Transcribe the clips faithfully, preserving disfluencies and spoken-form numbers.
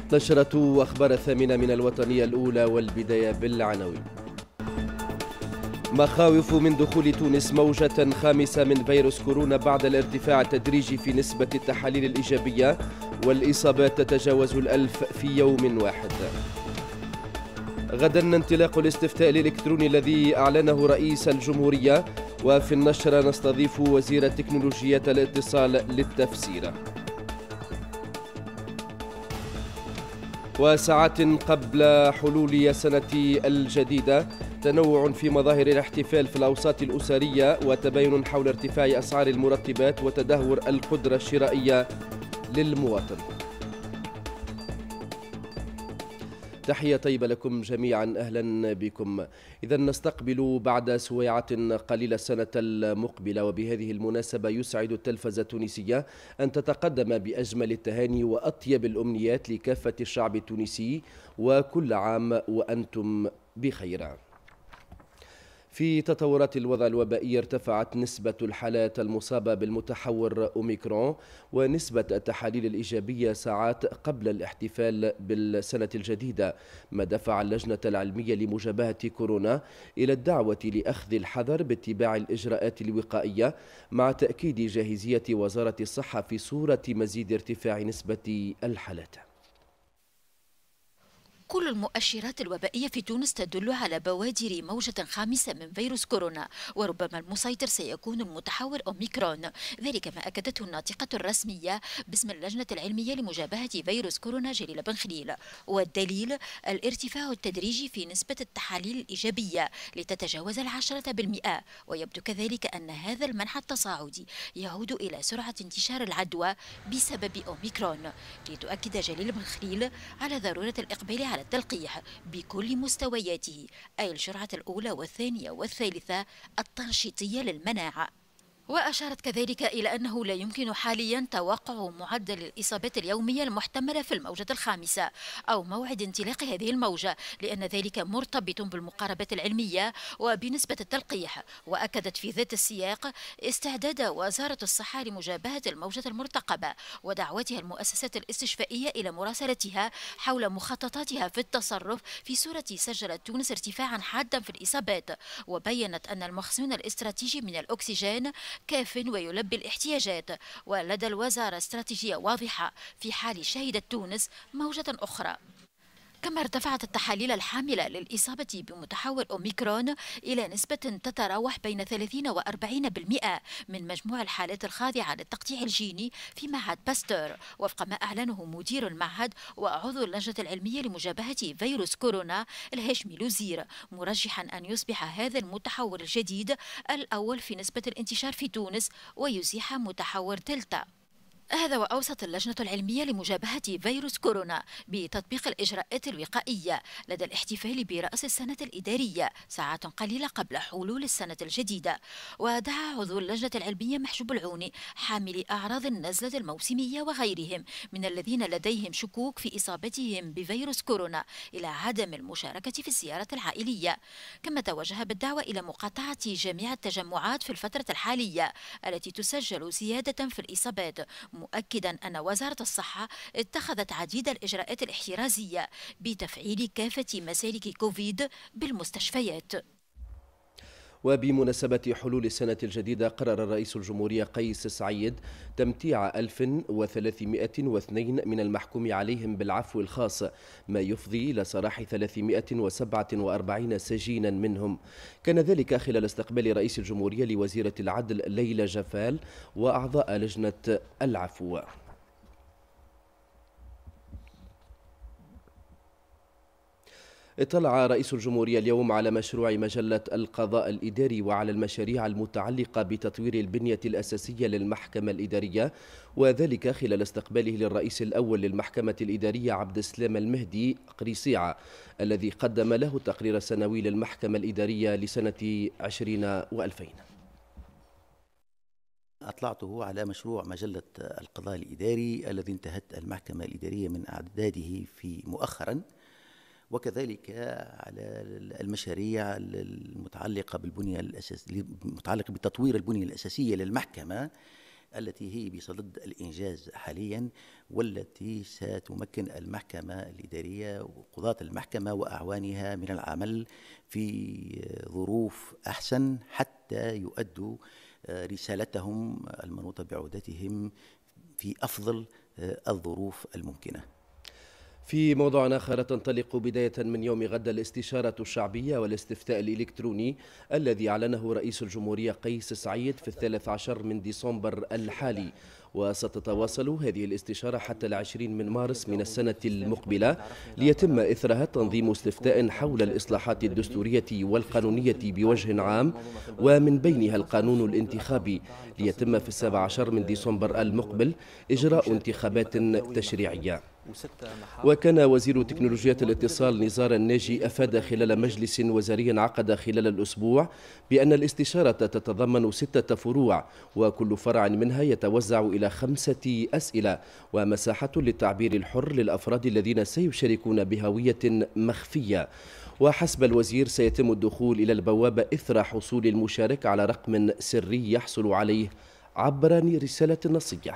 نشرة أخبار الثامنة من الوطنية الأولى، والبداية بالعناوين. مخاوف من دخول تونس موجة خامسة من فيروس كورونا بعد الارتفاع التدريجي في نسبة التحاليل الإيجابية، والإصابات تتجاوز الألف في يوم واحد. غدا انطلاق الاستفتاء الإلكتروني الذي أعلنه رئيس الجمهورية، وفي النشرة نستضيف وزير تكنولوجيات الاتصال للتفسير. وساعات قبل حلول السنة الجديدة، تنوع في مظاهر الاحتفال في الأوساط الأسرية، وتباين حول ارتفاع أسعار المرتبات وتدهور القدرة الشرائية للمواطن. تحية طيبة لكم جميعا، أهلا بكم. إذا نستقبل بعد سويعات قليلة السنة المقبلة، وبهذه المناسبة يسعد التلفزة التونسية أن تتقدم بأجمل التهاني وأطيب الأمنيات لكافة الشعب التونسي، وكل عام وأنتم بخير. في تطورات الوضع الوبائي، ارتفعت نسبة الحالات المصابة بالمتحور أوميكرون ونسبة التحاليل الإيجابية ساعات قبل الاحتفال بالسنة الجديدة، ما دفع اللجنة العلمية لمجابهة كورونا إلى الدعوة لأخذ الحذر باتباع الإجراءات الوقائية، مع تأكيد جاهزية وزارة الصحة في صورة مزيد ارتفاع نسبة الحالات. كل المؤشرات الوبائية في تونس تدل على بوادر موجة خامسة من فيروس كورونا، وربما المسيطر سيكون المتحور أوميكرون. ذلك ما أكدته الناطقة الرسمية باسم اللجنة العلمية لمجابهة فيروس كورونا جليلة بن خليل، والدليل الارتفاع التدريجي في نسبة التحاليل الإيجابية لتتجاوز العشرة بالمئة. ويبدو كذلك أن هذا المنح التصاعدي يعود إلى سرعة انتشار العدوى بسبب أوميكرون، لتؤكد جليلة بن خليل على ضرورة الإقبال على التلقيح بكل مستوياته، أي الجرعة الأولى والثانية والثالثة التنشيطية للمناعة. وأشارت كذلك إلى أنه لا يمكن حاليا توقع معدل الإصابات اليومية المحتملة في الموجة الخامسة أو موعد انطلاق هذه الموجة، لأن ذلك مرتبط بالمقاربات العلمية وبنسبة التلقيح. وأكدت في ذات السياق استعداد وزارة الصحة لمجابهة الموجة المرتقبة، ودعوتها المؤسسات الاستشفائية إلى مراسلتها حول مخططاتها في التصرف في صورة سجلت تونس ارتفاعا حادا في الإصابات. وبينت أن المخزون الاستراتيجي من الأكسجين كاف ويلبي الاحتياجات، ولدى الوزارة استراتيجية واضحة في حال شهدت تونس موجة أخرى. كما ارتفعت التحاليل الحاملة للإصابة بمتحور أوميكرون إلى نسبة تتراوح بين ثلاثين وأربعين بالمئة من مجموع الحالات الخاضعة للتقطيع الجيني في معهد باستور، وفق ما أعلنه مدير المعهد وعضو اللجنة العلمية لمجابهة فيروس كورونا الهاشمي لوزير، مرجحا أن يصبح هذا المتحور الجديد الأول في نسبة الانتشار في تونس ويزيح متحور دلتا. هذا وأوصت اللجنة العلمية لمجابهة فيروس كورونا بتطبيق الإجراءات الوقائية لدى الاحتفال برأس السنة الإدارية ساعات قليلة قبل حلول السنة الجديدة. ودعا عضو اللجنة العلمية محجوب العوني حاملي أعراض النزلة الموسمية وغيرهم من الذين لديهم شكوك في إصابتهم بفيروس كورونا إلى عدم المشاركة في الزيارة العائلية. كما توجه بالدعوة إلى مقاطعة جميع التجمعات في الفترة الحالية التي تسجل زيادة في الإصابات، مؤكدا أن وزارة الصحة اتخذت عديد الإجراءات الاحترازية بتفعيل كافة مسالك كوفيد بالمستشفيات. وبمناسبة حلول السنة الجديدة، قرر رئيس الجمهورية قيس سعيد تمتيع ألف وثلاثمئة واثنين من المحكوم عليهم بالعفو الخاص، ما يفضي إلى سراح ثلاثمئة وسبعة وأربعين سجينا منهم. كان ذلك خلال استقبال رئيس الجمهورية لوزيرة العدل ليلى جفال وأعضاء لجنة العفو. اطلع رئيس الجمهورية اليوم على مشروع مجلة القضاء الإداري وعلى المشاريع المتعلقة بتطوير البنية الأساسية للمحكمة الإدارية، وذلك خلال استقباله للرئيس الأول للمحكمة الإدارية عبد السلام المهدي قريصيعة، الذي قدم له التقرير السنوي للمحكمة الإدارية لسنة عشرين وألفين. أطلعته على مشروع مجلة القضاء الإداري الذي انتهت المحكمة الإدارية من إعداده في مؤخرا، وكذلك على المشاريع المتعلقة بالبنية الأساسية المتعلقة بتطوير البنية الأساسية للمحكمة التي هي بصدد الإنجاز حاليا، والتي ستمكن المحكمة الإدارية وقضاة المحكمة وأعوانها من العمل في ظروف أحسن حتى يؤدوا رسالتهم المنوطة بعودتهم في أفضل الظروف الممكنة. في موضوع آخر، تنطلق بداية من يوم غد الاستشارة الشعبية والاستفتاء الإلكتروني الذي أعلنه رئيس الجمهورية قيس سعيد في الثالث عشر من ديسمبر الحالي، وستتواصل هذه الاستشارة حتى العشرين من مارس من السنة المقبلة، ليتم إثرها تنظيم استفتاء حول الإصلاحات الدستورية والقانونية بوجه عام، ومن بينها القانون الانتخابي، ليتم في السابع عشر من ديسمبر المقبل إجراء انتخابات تشريعية. وكان وزير تكنولوجيا الاتصال نزار الناجي أفاد خلال مجلس وزاري عقد خلال الأسبوع بأن الاستشارة تتضمن ستة فروع، وكل فرع منها يتوزع إلى خمسة أسئلة ومساحة للتعبير الحر للأفراد الذين سيشاركون بهوية مخفية. وحسب الوزير سيتم الدخول إلى البوابة إثر حصول المشارك على رقم سري يحصل عليه عبر رسالة نصية.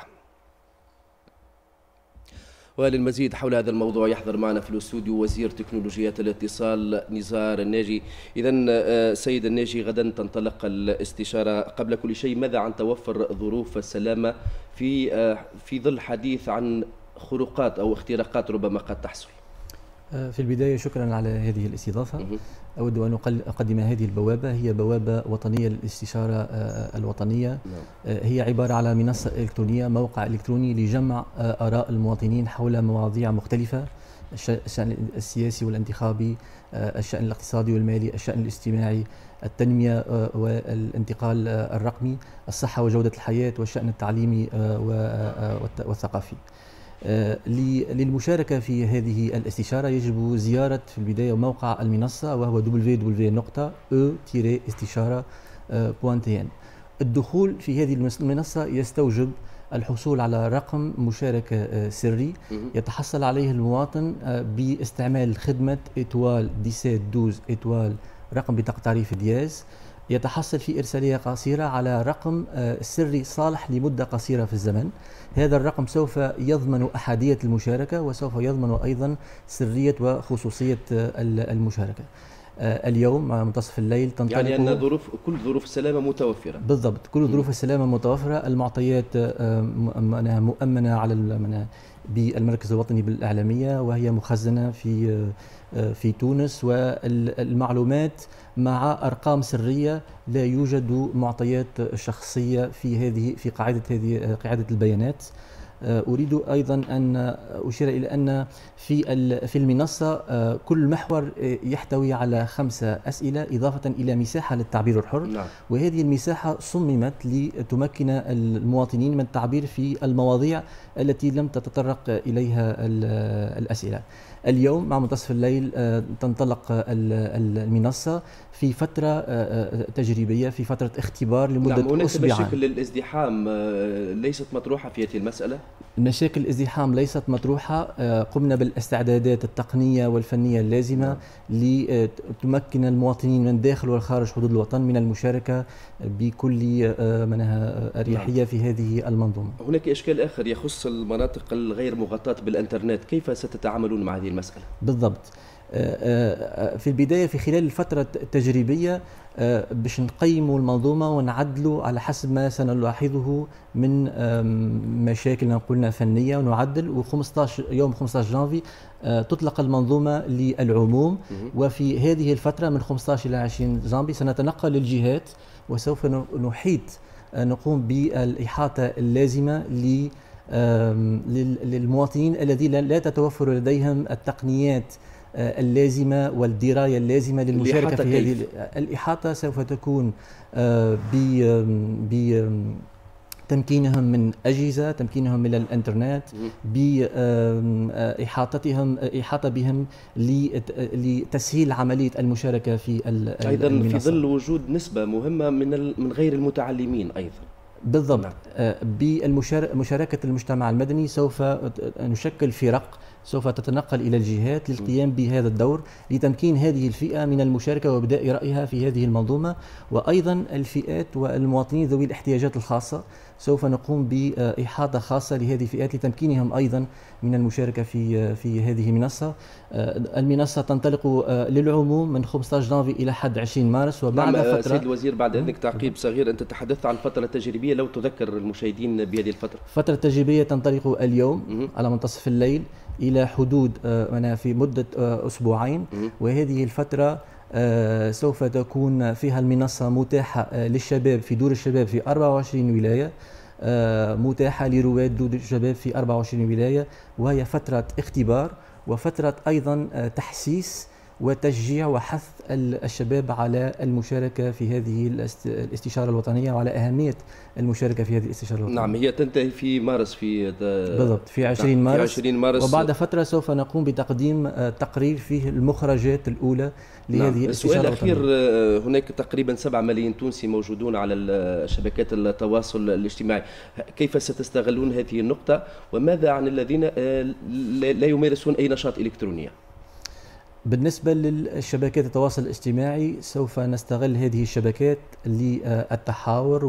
وللمزيد حول هذا الموضوع يحضر معنا في الاستوديو وزير تكنولوجيا الاتصال نزار الناجي. إذا سيد الناجي، غدا تنطلق الاستشارة. قبل كل شيء، ماذا عن توفر ظروف السلامة في في ظل حديث عن خروقات أو اختراقات ربما قد تحصل؟ في البداية شكرا على هذه الاستضافة. أود أن أقدم هذه البوابة، هي بوابة وطنية للاستشارة الوطنية. هي عبارة على منصة إلكترونية، موقع إلكتروني لجمع آراء المواطنين حول مواضيع مختلفة: الشأن السياسي والانتخابي، الشأن الاقتصادي والمالي، الشأن الاجتماعي، التنمية والانتقال الرقمي، الصحة وجودة الحياة، والشأن التعليمي والثقافي. للمشاركة في هذه الاستشارة يجب زيارة في البداية موقع المنصة، وهو دبليو دبليو دبليو نقطة او استشارة دوت تي ان. الدخول في هذه المنصة يستوجب الحصول على رقم مشاركة سري يتحصل عليه المواطن باستعمال خدمة إتوال ديسات دوز إتوال رقم بطاقة تعريف دياز. يتحصل في إرسالية قصيرة على رقم سري صالح لمدة قصيرة في الزمن. هذا الرقم سوف يضمن أحادية المشاركة، وسوف يضمن أيضا سرية وخصوصية المشاركة. اليوم مع منتصف الليل تنطلق، يعني أن ظروف كل ظروف السلامة متوفرة. بالضبط، كل ظروف السلامة متوفرة. المعطيات مؤمنة على بالمركز الوطني بالإعلامية، وهي مخزنة في في تونس، والمعلومات مع أرقام سرية، لا يوجد معطيات شخصية في هذه في قاعدة هذه قاعدة البيانات. أريد أيضا أن أشير إلى أن في في المنصة كل محور يحتوي على خمسة أسئلة إضافة إلى مساحة للتعبير الحر. نعم. وهذه المساحة صممت لتمكن المواطنين من التعبير في المواضيع التي لم تتطرق إليها الأسئلة. اليوم مع منتصف الليل تنطلق المنصة في فترة تجريبية، في فترة اختبار لمدة أسبوعين. نعم. هناك مشاكل الازدحام ليست مطروحة في هذه المسألة؟ مشاكل الازدحام ليست مطروحة. قمنا بالاستعدادات التقنية والفنية اللازمة لتمكن المواطنين من داخل والخارج حدود الوطن من المشاركة بكل منها أريحية في هذه المنظومة. هناك إشكال آخر يخص المناطق الغير مغطاة بالإنترنت، كيف ستتعاملون مع هذه المسألة؟ بالضبط. في البداية في خلال الفترة التجريبية باش نقيموا المنظومة ونعدلوا على حسب ما سنلاحظه من مشاكل نقولنا فنية ونعدل. و15 يوم خمسة عشر جانفي تطلق المنظومة للعموم، وفي هذه الفترة من خمسة عشر إلى عشرين جانفي سنتنقل للجهات، وسوف نحيط نقوم بالإحاطة اللازمة للمواطنين الذين لا تتوفر لديهم التقنيات اللازمة والدراية اللازمة للمشاركة في هذه الإحاطة. سوف تكون بتمكينهم من أجهزة، تمكينهم من الإنترنت، بإحاطتهم إحاطة بهم لتسهيل عملية المشاركة في المنصة. أيضا في ظل وجود نسبة مهمة من من غير المتعلمين أيضا. بالضبط. نعم. بمشاركة المجتمع المدني سوف نشكل فرق سوف تتنقل إلى الجهات للقيام بهذا الدور لتمكين هذه الفئة من المشاركة وابداء رأيها في هذه المنظومة. وأيضا الفئات والمواطنين ذوي الاحتياجات الخاصة سوف نقوم بإحاطة خاصة لهذه الفئات لتمكينهم أيضا من المشاركة في في هذه المنصة. المنصة تنطلق للعموم من خمسة عشر جانفي إلى حد عشرين مارس. وبعد نعم فترة سيد الوزير، بعد إذنك تعقيب صغير، أنت تحدثت عن فترة تجريبية، لو تذكر المشاهدين بهذه الفترة. فترة تجريبية تنطلق اليوم على منتصف الليل إلى حدود في مدة أسبوعين، وهذه الفترة سوف تكون فيها المنصة متاحة للشباب في دور الشباب في أربعة وعشرين ولاية، متاحة لرواد دور الشباب في أربعة وعشرين ولاية، وهي فترة اختبار وفترة أيضا تحسيس وتشجيع وحث الشباب على المشاركة في هذه الاستشارة الوطنية وعلى أهمية المشاركة في هذه الاستشارة الوطنية. نعم، هي تنتهي في مارس، في بالضبط في عشرين مارس. في عشرين مارس، وبعد فترة سوف نقوم بتقديم تقرير فيه المخرجات الأولى لهذه نعم. الاستشارة السؤال الوطنية. الأخير، هناك تقريبا سبعة ملايين تونسي موجودون على شبكات التواصل الاجتماعي، كيف ستستغلون هذه النقطة، وماذا عن الذين لا يمارسون أي نشاط إلكتروني؟ بالنسبة للشبكات التواصل الاجتماعي سوف نستغل هذه الشبكات للتحاور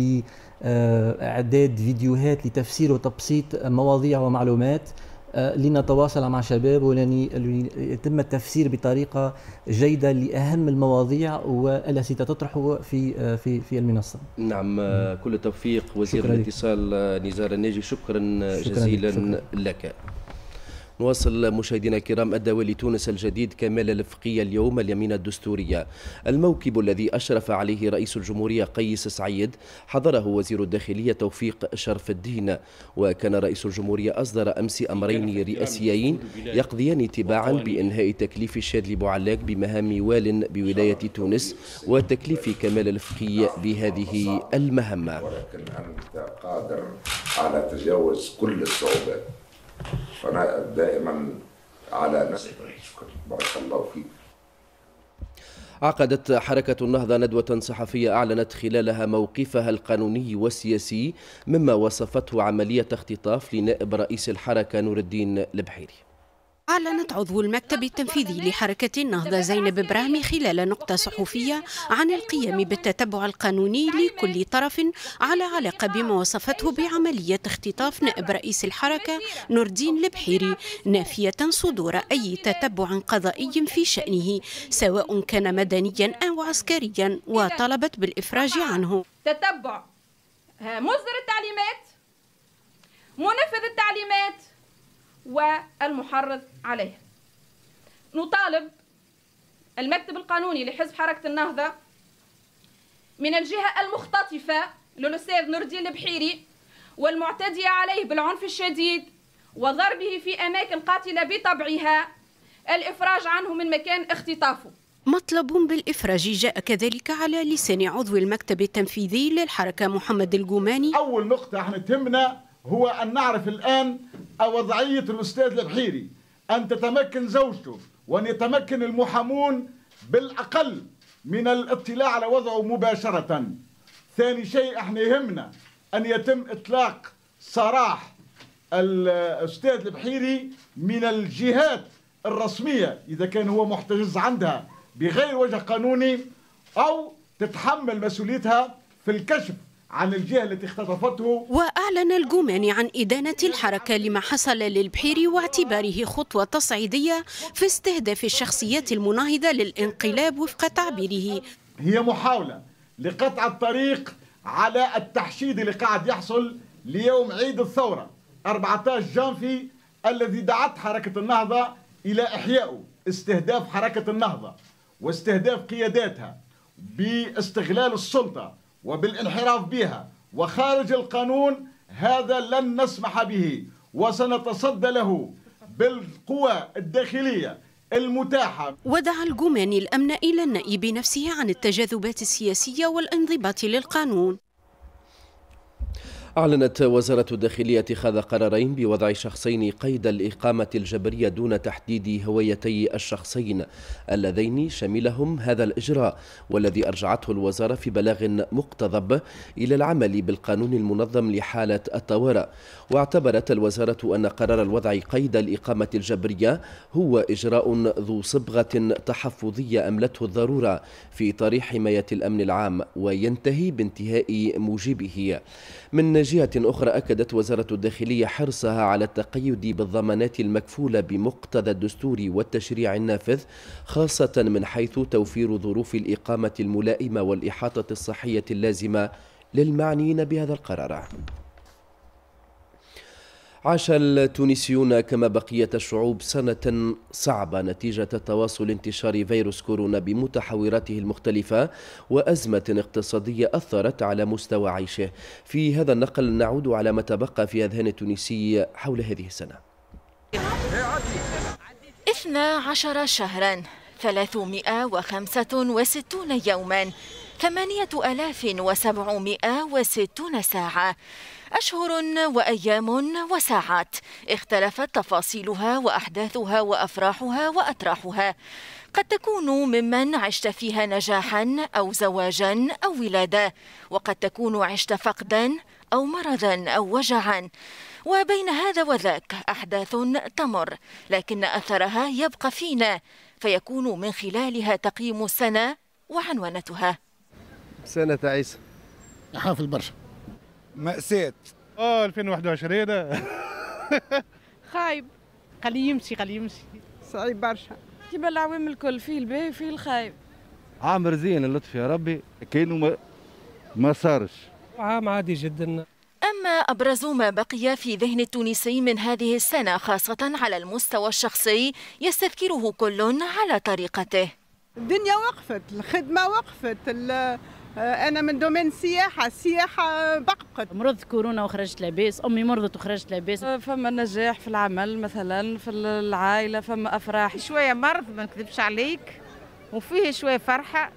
ولإعداد فيديوهات لتفسير وتبسيط مواضيع ومعلومات، لنتواصل مع شباب وليتم التفسير بطريقة جيدة لأهم المواضيع والتي تطرح في في في المنصة. نعم، كل التوفيق وزير الاتصال نزار الناجي، شكرا, شكرا جزيلا شكرا. لك. نواصل مشاهدينا الكرام. أدى والي تونس الجديد كمال الفقي اليوم اليمين الدستورية، الموكب الذي أشرف عليه رئيس الجمهورية قيس سعيد حضره وزير الداخلية توفيق شرف الدين. وكان رئيس الجمهورية أصدر أمس أمرين رئاسيين يقضيان تباعا بإنهاء تكليف الشاذلي بوعلاق بمهام وال بولاية تونس وتكليف كمال الفقي بهذه المهمة. ولكن أنت قادر على تجاوز كل الصعوبات، فأنا دائما على نفسي. بارك الله فيك. عقدت حركة النهضة ندوة صحفية أعلنت خلالها موقفها القانوني والسياسي مما وصفته عملية اختطاف لنائب رئيس الحركة نور الدين البحيري. أعلنت عضو المكتب التنفيذي لحركة النهضة زينب إبراهيم خلال نقطة صحفية عن القيام بالتتبع القانوني لكل طرف على علاقة بما وصفته بعملية اختطاف نائب رئيس الحركة نور الدين البحيري، نافية صدور أي تتبع قضائي في شأنه سواء كان مدنيا أو عسكريا، وطلبت بالإفراج عنه. تتبع مصدر التعليمات، منفذ التعليمات، والمحرض عليها. نطالب المكتب القانوني لحزب حركة النهضة من الجهة المختطفة للأستاذ نور الدين البحيري والمعتدية عليه بالعنف الشديد وضربه في أماكن قاتلة بطبعها الإفراج عنه من مكان اختطافه. مطلب بالإفراج جاء كذلك على لسان عضو المكتب التنفيذي للحركة محمد الجوماني. أول نقطة احنا تهمنا هو أن نعرف الآن وضعية الأستاذ البحيري، أن تتمكن زوجته وأن يتمكن المحامون بالأقل من الاطلاع على وضعه مباشرة. ثاني شيء احنا يهمنا أن يتم إطلاق سراح الأستاذ البحيري من الجهات الرسمية إذا كان هو محتجز عندها بغير وجه قانوني، أو تتحمل مسؤوليتها في الكشف عن الجهة التي اختطفته. وأعلن الجوماني عن إدانة الحركة لما حصل للبحيري واعتباره خطوة تصعيدية في استهداف الشخصيات المناهضة للانقلاب وفق تعبيره. هي محاولة لقطع الطريق على التحشيد اللي قاعد يحصل ليوم عيد الثورة أربعة عشر جانفي الذي دعت حركة النهضة إلى إحيائه، استهداف حركة النهضة واستهداف قياداتها باستغلال السلطة وبالانحراف بها وخارج القانون. هذا لن نسمح به وسنتصدى له بالقوى الداخلية المتاحة. ودعا الجوماني الأمن إلى النأي بنفسه عن التجاذبات السياسية والانضباط للقانون. أعلنت وزارة الداخلية اتخاذ قرارين بوضع شخصين قيد الإقامة الجبرية دون تحديد هويتي الشخصين اللذين شملهم هذا الإجراء، والذي أرجعته الوزارة في بلاغ مقتضب إلى العمل بالقانون المنظم لحالة الطوارئ. واعتبرت الوزارة أن قرار الوضع قيد الإقامة الجبرية هو إجراء ذو صبغة تحفظية أملته الضرورة في إطار حماية الأمن العام، وينتهي بانتهاء موجبه. من جهة أخرى، أكدت وزارة الداخلية حرصها على التقيد بالضمانات المكفولة بمقتضى الدستور والتشريع النافذ، خاصة من حيث توفير ظروف الإقامة الملائمة والإحاطة الصحية اللازمة للمعنيين بهذا القرار. عاش التونسيون كما بقية الشعوب سنة صعبة نتيجة تواصل انتشار فيروس كورونا بمتحوراته المختلفة وأزمة اقتصادية أثرت على مستوى عيشه. في هذا النقل نعود على ما تبقى في أذهان التونسي حول هذه السنة. اثنا عشر شهرا، ثلاثمائة وخمسة وستون يوما، ثمانية آلاف وسبعمائة وستون ساعة، أشهر وأيام وساعات اختلفت تفاصيلها وأحداثها وأفراحها وأتراحها. قد تكون ممن عشت فيها نجاحا أو زواجا أو ولادة، وقد تكون عشت فقدا أو مرضا أو وجعا، وبين هذا وذاك أحداث تمر لكن أثرها يبقى فينا، فيكون من خلالها تقييم السنة وعنوانتها. سنة تعيسة حافل برشا، مأساة. اه ألفين وواحد وعشرين خايب، خليه يمشي خليه يمشي صعيب برشا، كيما العوام الكل، فيه الباهي فيه الخايب. عام رزين اللطف يا ربي، كانوا ما, ما صارش، عام عادي جدا. أما أبرز ما بقي في ذهن التونسي من هذه السنة خاصة على المستوى الشخصي يستذكره كل على طريقته. الدنيا وقفت، الخدمة وقفت، أنا من دومين السياحة، السياحة بقبقت. مرضت كورونا وخرجت لاباس، أمي مرضت وخرجت لاباس. فما نجاح في العمل مثلا، في العائلة فما أفراح. شوية مرض ما نكذبش عليك، وفيه شوية فرحة،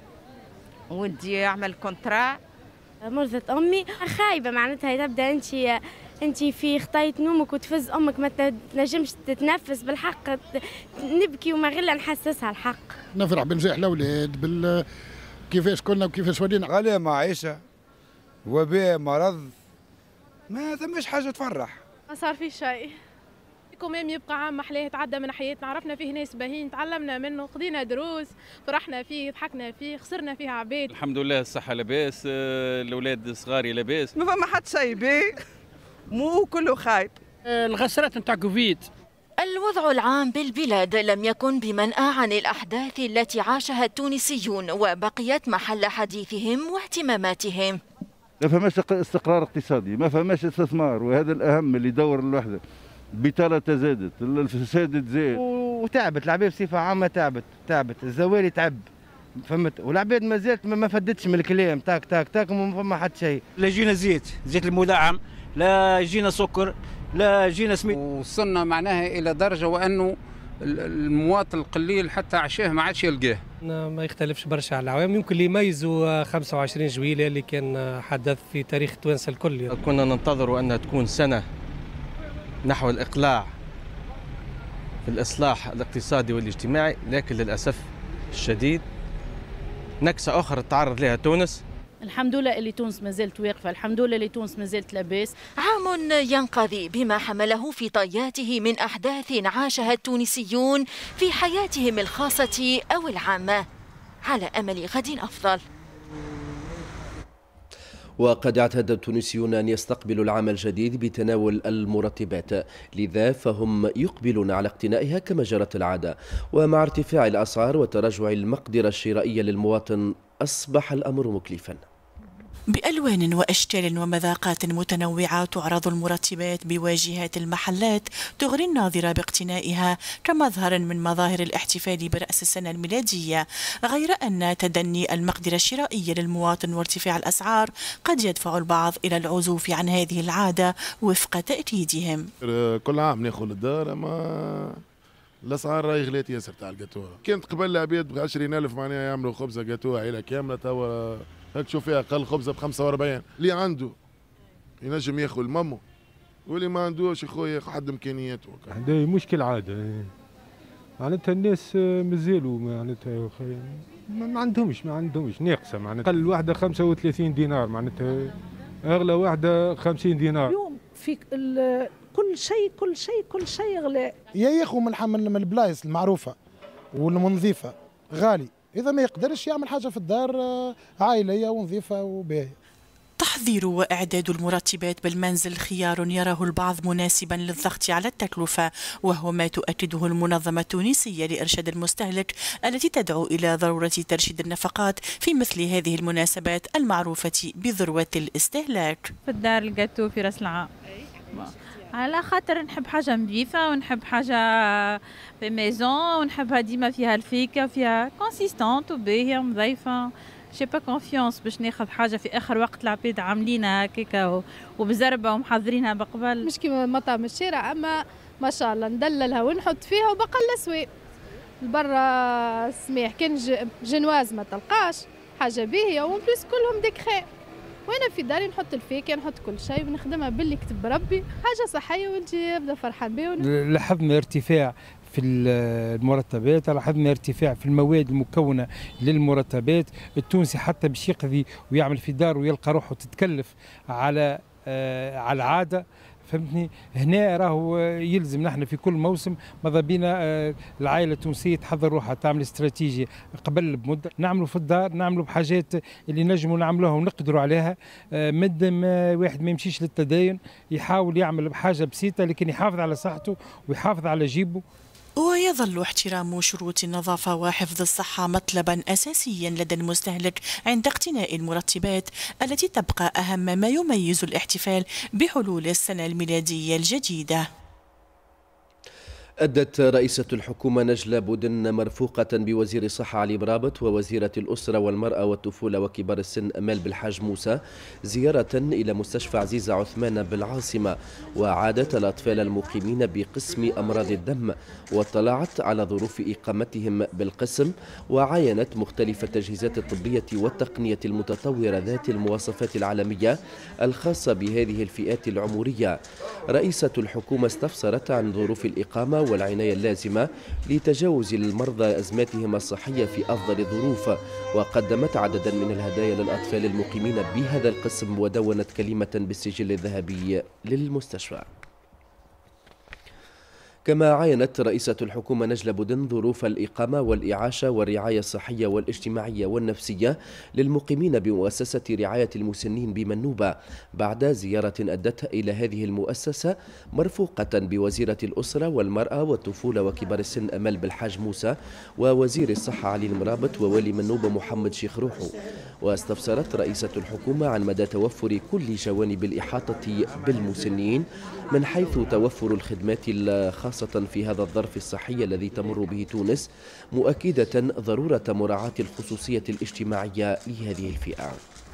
ودي أعمل كونترا. مرضت أمي خايبة، معناتها تبدأ أنت أنت في خطاية نومك وتفز أمك ما تنجمش تتنفس بالحق، نبكي وما غير نحسسها الحق. نفرح بنجاح الأولاد، بال كيفاش كنا وكيفاش ولينا. غالية معيشة، وباء، مرض، ما ثماش حاجة تفرح. ما صار فيه شيء. كمان يبقى عام محلاه تعدى من حياتنا، عرفنا فيه ناس باهين، تعلمنا منه، قضينا دروس، فرحنا فيه، ضحكنا فيه، خسرنا فيه عباد. الحمد لله الصحة لاباس، الأولاد صغاري لاباس. ما فما حد شيء باهي، مو كله خايب. الغسرات نتاع كوفيد. الوضع العام بالبلاد لم يكن بمنأى عن الأحداث التي عاشها التونسيون وبقيت محل حديثهم واهتماماتهم. ما فماش استقرار اقتصادي، ما فماش استثمار، وهذا الأهم اللي يدور الوحدة. البطالة تزادت، الفساد تزاد، وتعبت العباد بصفة عامة، تعبت تعبت الزوالي تعب، فهمت، والعباد ما زالت ما فدتش من الكلام، تاك تاك تاك وما فما حد شيء. لا جينا زيت، زيت المدعم، لا جينا سكر، لا جينا سميد. وصلنا معناها إلى درجة وأنه المواطن القليل حتى عشاه ما عادش يلقاه. ما يختلفش برشا على العوام، يمكن اللي يميزوا خمسة وعشرين جويلية اللي كان حدث في تاريخ التوانسة الكل. يعني. كنا ننتظر أنها تكون سنة نحو الإقلاع في الإصلاح الاقتصادي والاجتماعي، لكن للأسف الشديد نكسة أخرى تعرض لها تونس. الحمد لله اللي تونس ما زالت واقفة، الحمد لله اللي تونس ما زالت لاباس. عام ينقضي بما حمله في طياته من أحداث عاشها التونسيون في حياتهم الخاصة أو العامة، على أمل غد أفضل. وقد اعتاد التونسيون أن يستقبلوا العام الجديد بتناول المرطبات، لذا فهم يقبلون على اقتنائها كما جرت العادة. ومع ارتفاع الأسعار وتراجع المقدرة الشرائية للمواطن أصبح الأمر مكلفا. بألوان وأشكال ومذاقات متنوعة تعرض المرطبات بواجهات المحلات، تغري الناظر باقتنائها كمظهر من مظاهر الاحتفال برأس السنة الميلادية، غير أن تدني المقدرة الشرائية للمواطن وارتفاع الأسعار قد يدفع البعض إلى العزوف عن هذه العادة وفق تأكيدهم. كل عام ناخذ الدار، أما الاسعار راهي غلات ياسر تاع الجاتوه. كانت قبل العباد ب عشرين ألف معناها يعملوا خبزه جاتوه عيله كامله، توا هاك تشوف فيها اقل خبزه ب خمسة وأربعين، اللي عنده ينجم ياخذ لمامه، واللي ما عندوش يا خويا ياخذ حد امكانياته. هذا مشكل عاده معناتها الناس مازالوا معناتها ما عندهمش ما عندهمش ناقصه معناتها اقل واحده خمسة وثلاثين دينار معناتها اغلى واحده خمسين دينار. اليوم في كل شيء كل شيء كل شيء غلاء. يا ياخذ من من البلايص المعروفه والمنظفه غالي، اذا ما يقدرش يعمل حاجه في الدار عائليه ونظيفه وباهيه. تحضير وإعداد المرتبات بالمنزل خيار يراه البعض مناسبا للضغط على التكلفة، وهو ما تؤكده المنظمة التونسية لإرشاد المستهلك التي تدعو إلى ضرورة ترشيد النفقات في مثل هذه المناسبات المعروفة بذروة الاستهلاك. في الدار الجاتو في راس العام على خاطر نحب حاجة نظيفة ونحب حاجة في ميزون ونحبها ديما فيها الفيكة فيها كونسيستونت وباهية ونظيفة. جي با كونفيونس باش ناخذ حاجه في اخر وقت العباد عاملينها هكاكا وبزربه ومحضرينها بقبل، مش كيما مطعم الشارع، اما ما شاء الله ندللها ونحط فيها وبقى الاسواق برا سماح. كان جنواز ما تلقاش حاجه باهيه وبليس كلهم ديكخي، وانا في داري نحط الفيكه نحط كل شيء ونخدمها باللي كتب ربي، حاجه صحيه ونجي نبدا فرحان بها. لاحظنا ارتفاع في المرتبات، لاحظنا ارتفاع في المواد المكونه للمرتبات. التونسي حتى باش يقضي ويعمل في دار ويلقى روحه تتكلف على آه على العاده، فهمتني. هنا راهو يلزم نحن في كل موسم ماذا بينا آه العائله التونسيه تحضر روحها تعمل استراتيجيه قبل بمده، نعملوا في الدار نعملوا بحاجات اللي نجموا نعملوها ونقدروا عليها. آه مده ما واحد ما يمشيش للتدين، يحاول يعمل بحاجه بسيطه لكن يحافظ على صحته ويحافظ على جيبه. ويظل احترام شروط النظافة وحفظ الصحة مطلبا أساسيا لدى المستهلك عند اقتناء المرتبات التي تبقى أهم ما يميز الاحتفال بحلول السنة الميلادية الجديدة. أدت رئيسة الحكومة نجلة بودن مرفوقة بوزير الصحة علي مرابط ووزيرة الأسرة والمرأة والطفولة وكبار السن أمال بالحاج موسى زيارة إلى مستشفى عزيزة عثمان بالعاصمة، وعادت الأطفال المقيمين بقسم أمراض الدم واطلعت على ظروف إقامتهم بالقسم، وعاينت مختلف التجهيزات الطبية والتقنية المتطورة ذات المواصفات العالمية الخاصة بهذه الفئات العمرية. رئيسة الحكومة استفسرت عن ظروف الإقامة والعناية اللازمة لتجاوز المرضى أزماتهم الصحية في أفضل الظروف، وقدمت عددا من الهدايا للأطفال المقيمين بهذا القسم ودونت كلمة بالسجل الذهبي للمستشفى. كما عاينت رئيسة الحكومة نجلة بودن ظروف الإقامة والإعاشة والرعاية الصحية والاجتماعية والنفسية للمقيمين بمؤسسة رعاية المسنين بمنوبة بعد زيارة أدتها إلى هذه المؤسسة مرفوقة بوزيرة الأسرة والمرأة والطفولة وكبار السن أمال بالحاج موسى ووزير الصحة علي المرابط ووالي منوبة محمد شيخ روحو. واستفسرت رئيسة الحكومة عن مدى توفر كل جوانب الإحاطة بالمسنين من حيث توفر الخدمات الخاصة في هذا الظرف الصحي الذي تمر به تونس، مؤكدة ضرورة مراعاة الخصوصية الاجتماعية لهذه الفئة.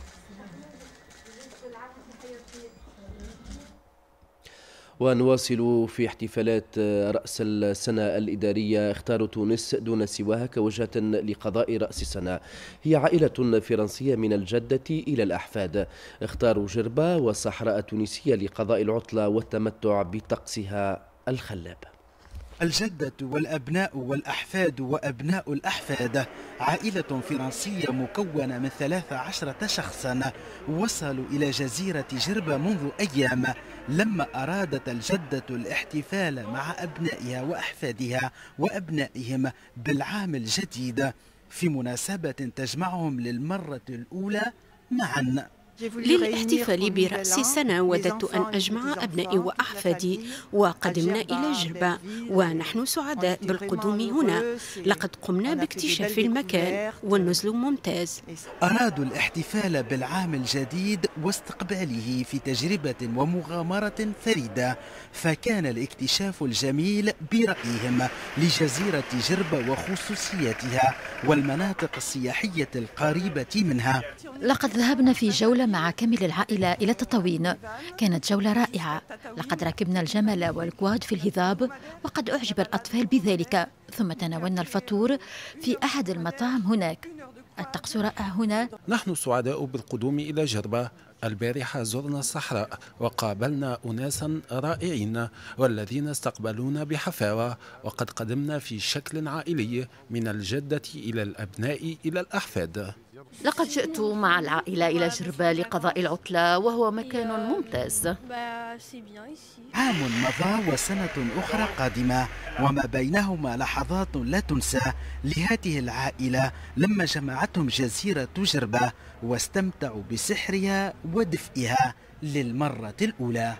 ونواصل في احتفالات رأس السنة الإدارية. اختار تونس دون سواها كوجهة لقضاء رأس السنة هي عائلة فرنسية من الجدة إلى الأحفاد. اختاروا جربة والصحراء التونسية لقضاء العطلة والتمتع بطقسها الخلاب. الجدة والأبناء والأحفاد وأبناء الأحفاد عائلة فرنسية مكونة من ثلاث عشرة شخصا وصلوا إلى جزيرة جربة منذ أيام لما أرادت الجدة الاحتفال مع أبنائها وأحفادها وأبنائهم بالعام الجديد في مناسبة تجمعهم للمرة الأولى معا. للاحتفال برأس السنة وددت أن أجمع أبنائي وأحفادي وقدمنا إلى جربة ونحن سعداء بالقدوم هنا. لقد قمنا باكتشاف المكان والنزل ممتاز. أرادوا الاحتفال بالعام الجديد واستقباله في تجربة ومغامرة فريدة، فكان الاكتشاف الجميل برأيهم لجزيرة جربة وخصوصيتها والمناطق السياحية القريبة منها. لقد ذهبنا في جولة مع كامل العائلة إلى تطاوين، كانت جولة رائعة. لقد ركبنا الجمل والكواد في الهضاب وقد أعجب الأطفال بذلك، ثم تناولنا الفطور في أحد المطاعم هناك. الطقس رائع هنا. نحن سعداء بالقدوم إلى جربة البارحة زرنا الصحراء وقابلنا أناسا رائعين والذين استقبلونا بحفاوة، وقد قدمنا في شكل عائلي من الجدة إلى الأبناء إلى الأحفاد. لقد جئت مع العائلة إلى جربة لقضاء العطلة وهو مكان ممتاز. عام مضى وسنة أخرى قادمة وما بينهما لحظات لا تنسى لهذه العائلة لما جمعتهم جزيرة جربة واستمتعوا بسحرها ودفئها للمرة الأولى.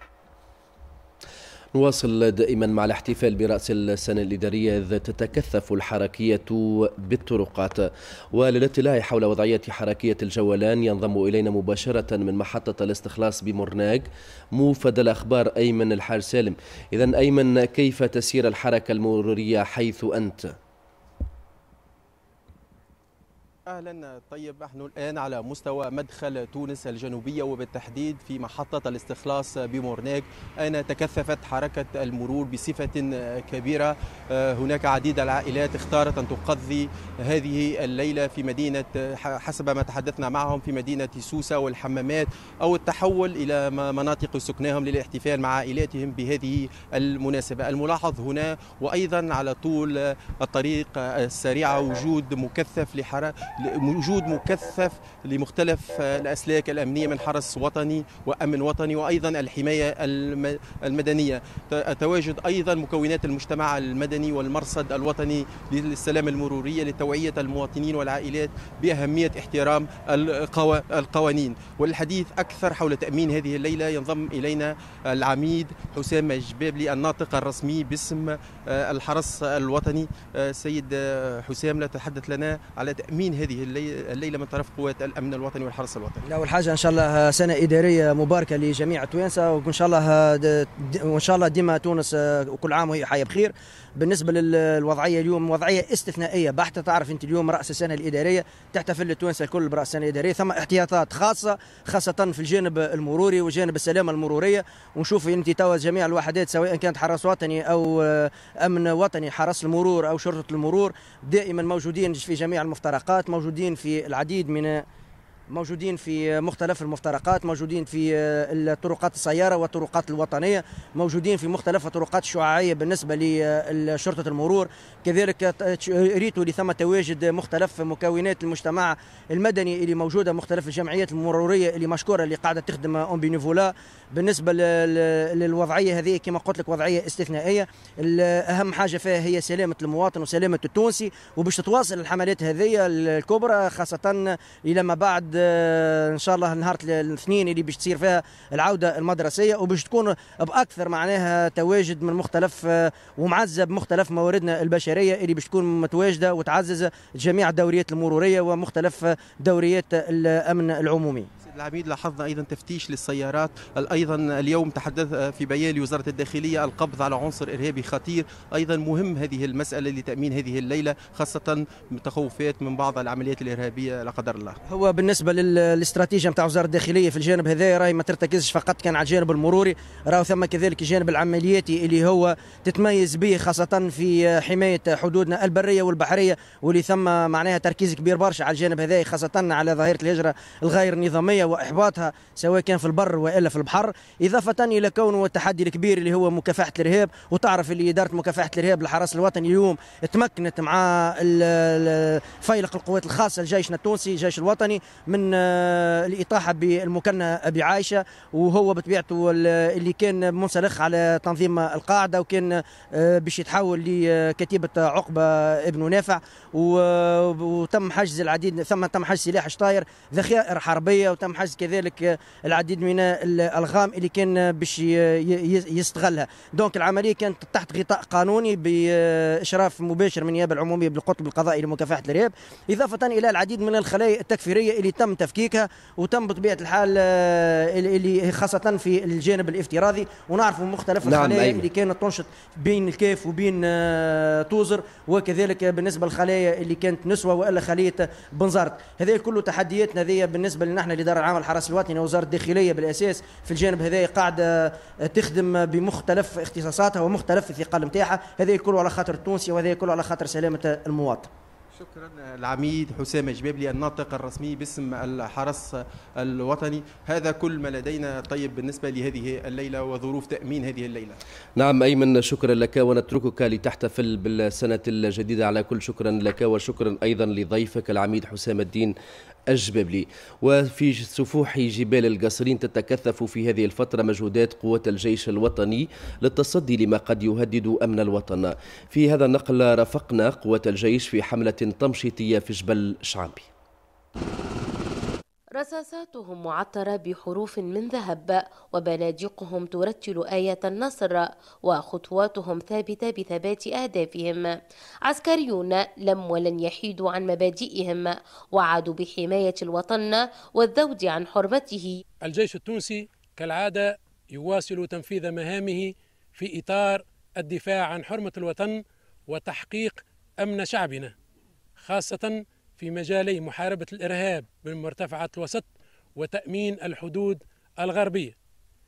نواصل دائما مع الاحتفال برأس السنة الإدارية إذ تتكثف الحركية بالطرقات. وللاطلاع حول وضعية حركية الجولان ينضم إلينا مباشرة من محطة الاستخلاص بمورناغ موفد الأخبار أيمن الحاج سالم. إذن أيمن، كيف تسير الحركة المرورية حيث أنت؟ أهلا. طيب، نحن الآن على مستوى مدخل تونس الجنوبية وبالتحديد في محطة الاستخلاص بمورناغ، أين تكثفت حركة المرور بصفة كبيرة. هناك عديد العائلات اختارت أن تقضي هذه الليلة في مدينة، حسب ما تحدثنا معهم، في مدينة سوسة والحمامات، أو التحول إلى مناطق سكناهم للاحتفال مع عائلاتهم بهذه المناسبة. الملاحظ هنا وأيضا على طول الطريق السريعة وجود مكثف لحركة وجود مكثف لمختلف الأسلاك الأمنية من حرس وطني وأمن وطني وأيضا الحماية المدنية. تواجد أيضا مكونات المجتمع المدني والمرصد الوطني للسلامة المرورية لتوعية المواطنين والعائلات بأهمية احترام القوانين. والحديث أكثر حول تأمين هذه الليلة ينضم إلينا العميد حسام الجبابلي الناطق الرسمي باسم الحرس الوطني. سيد حسام، لا تتحدث لنا على تأمين هذه الليلة من طرف قوات الأمن الوطني والحرس الوطني. أول حاجة إن شاء الله سنة إدارية مباركة لجميع التوانسة، وإن شاء الله وإن شاء الله ديما تونس وكل عام وهي حية بخير. بالنسبة للوضعية اليوم وضعية استثنائية بحتة. تعرف أنت اليوم رأس السنة الإدارية تحتفل التوانسة الكل برأس السنة الإدارية، ثم احتياطات خاصة خاصة في الجانب المروري وجانب السلامة المرورية. ونشوف أنت توا جميع الوحدات سواء كانت حرس وطني أو أمن وطني، حرس المرور أو شرطة المرور، دائما موجودين في جميع المفترقات، موجودين في العديد من موجودين في مختلف المفترقات، موجودين في الطرقات السيارة والطرقات الوطنية، موجودين في مختلف الطرقات الشعاعية بالنسبة لشرطة المرور. كذلك ريتوا لثم تواجد مختلف مكونات المجتمع المدني اللي موجودة، مختلف الجمعيات المرورية اللي مشكورة اللي قاعدة تخدم اون بينيفولا. بالنسبة للوضعية هذه كما قلت لك وضعية استثنائية، أهم حاجة فيها هي سلامة المواطن وسلامة التونسي، وباش تتواصل الحملات هذه الكبرى خاصة إلى ما بعد ان شاء الله نهار الاثنين اللي باش تصير فيها العوده المدرسيه، وباش تكون باكثر معناها تواجد من مختلف ومعزب مختلف مواردنا البشريه اللي باش تكون متواجده وتعزز جميع الدوريات المروريه ومختلف دوريات الامن العمومي. العميد، لاحظنا ايضا تفتيش للسيارات. ايضا اليوم تحدث في بيان لوزاره الداخليه القبض على عنصر ارهابي خطير. ايضا مهم هذه المساله لتامين هذه الليله، خاصه تخوفات من بعض العمليات الارهابيه لا قدر الله. هو بالنسبه للاستراتيجيه نتاع وزاره الداخليه في الجانب هذا راهي ما ترتكزش فقط كان على الجانب المروري، راهو ثم كذلك الجانب العملياتي اللي هو تتميز به خاصه في حمايه حدودنا البريه والبحريه، واللي ثم معناها تركيز كبير برشا على الجانب هذا خاصه على ظاهره الهجره الغير نظاميه واحباطها سواء كان في البر والا في البحر، اضافه الى كونه التحدي الكبير اللي هو مكافحه الارهاب. وتعرف اللي اداره مكافحه الارهاب للحرس الوطني اليوم تمكنت مع فيلق القوات الخاصه لجيشنا التونسي الجيش الوطني من الاطاحه بالمكنه ابي عايشه، وهو بطبيعته اللي كان منسلخ على تنظيم القاعده وكان باش يتحول لكتيبه عقبه ابن نافع، وتم حجز العديد ثم تم حجز سلاح شطاير ذخائر حربيه، وتم حجز كذلك العديد من الالغام اللي كان باش يستغلها. دونك العمليه كانت تحت غطاء قانوني باشراف مباشر من النيابه العموميه بالقطب القضائي لمكافحه الارهاب، اضافه الى العديد من الخلايا التكفيريه اللي تم تفكيكها وتم بطبيعه الحال اللي خاصه في الجانب الافتراضي. ونعرفوا مختلف نعم الخلايا أيوة. اللي كانت تنشط بين الكيف وبين توزر، وكذلك بالنسبه للخلايا اللي كانت نسوه والا خليه بنزرت. هذه كله تحدياتنا هذه بالنسبه لنا احنا الاداره العامه للحرس الوطني ووزاره الداخليه بالاساس في الجانب هذا قاعده تخدم بمختلف اختصاصاتها ومختلف الثقل نتاعها. هذه كله على خاطر التونسي وهذا كله على خاطر سلامه المواطن. شكرا العميد حسام جبابلي الناطق الرسمي باسم الحرس الوطني. هذا كل ما لدينا طيب بالنسبة لهذه الليلة وظروف تأمين هذه الليلة. نعم أيمن، شكرا لك ونتركك لتحتفل بالسنة الجديدة على كل. شكرا لك وشكرا أيضا لضيفك العميد حسام الدين الجبابلي. وفي سفوح جبال القصرين تتكثف في هذه الفترة مجهودات قوات الجيش الوطني للتصدي لما قد يهدد أمن الوطن. في هذا النقل رافقنا قوات الجيش في حملة تمشيطية في جبل شعبي. رصاصاتهم معطرة بحروف من ذهب، وبنادقهم ترتل آية النصر، وخطواتهم ثابتة بثبات أهدافهم. عسكريون لم ولن يحيدوا عن مبادئهم، وعدوا بحماية الوطن والذود عن حرمته. الجيش التونسي كالعادة يواصل تنفيذ مهامه في إطار الدفاع عن حرمة الوطن وتحقيق أمن شعبنا، خاصة في مجالي محاربة الإرهاب بالمرتفعات الوسط وتأمين الحدود الغربية.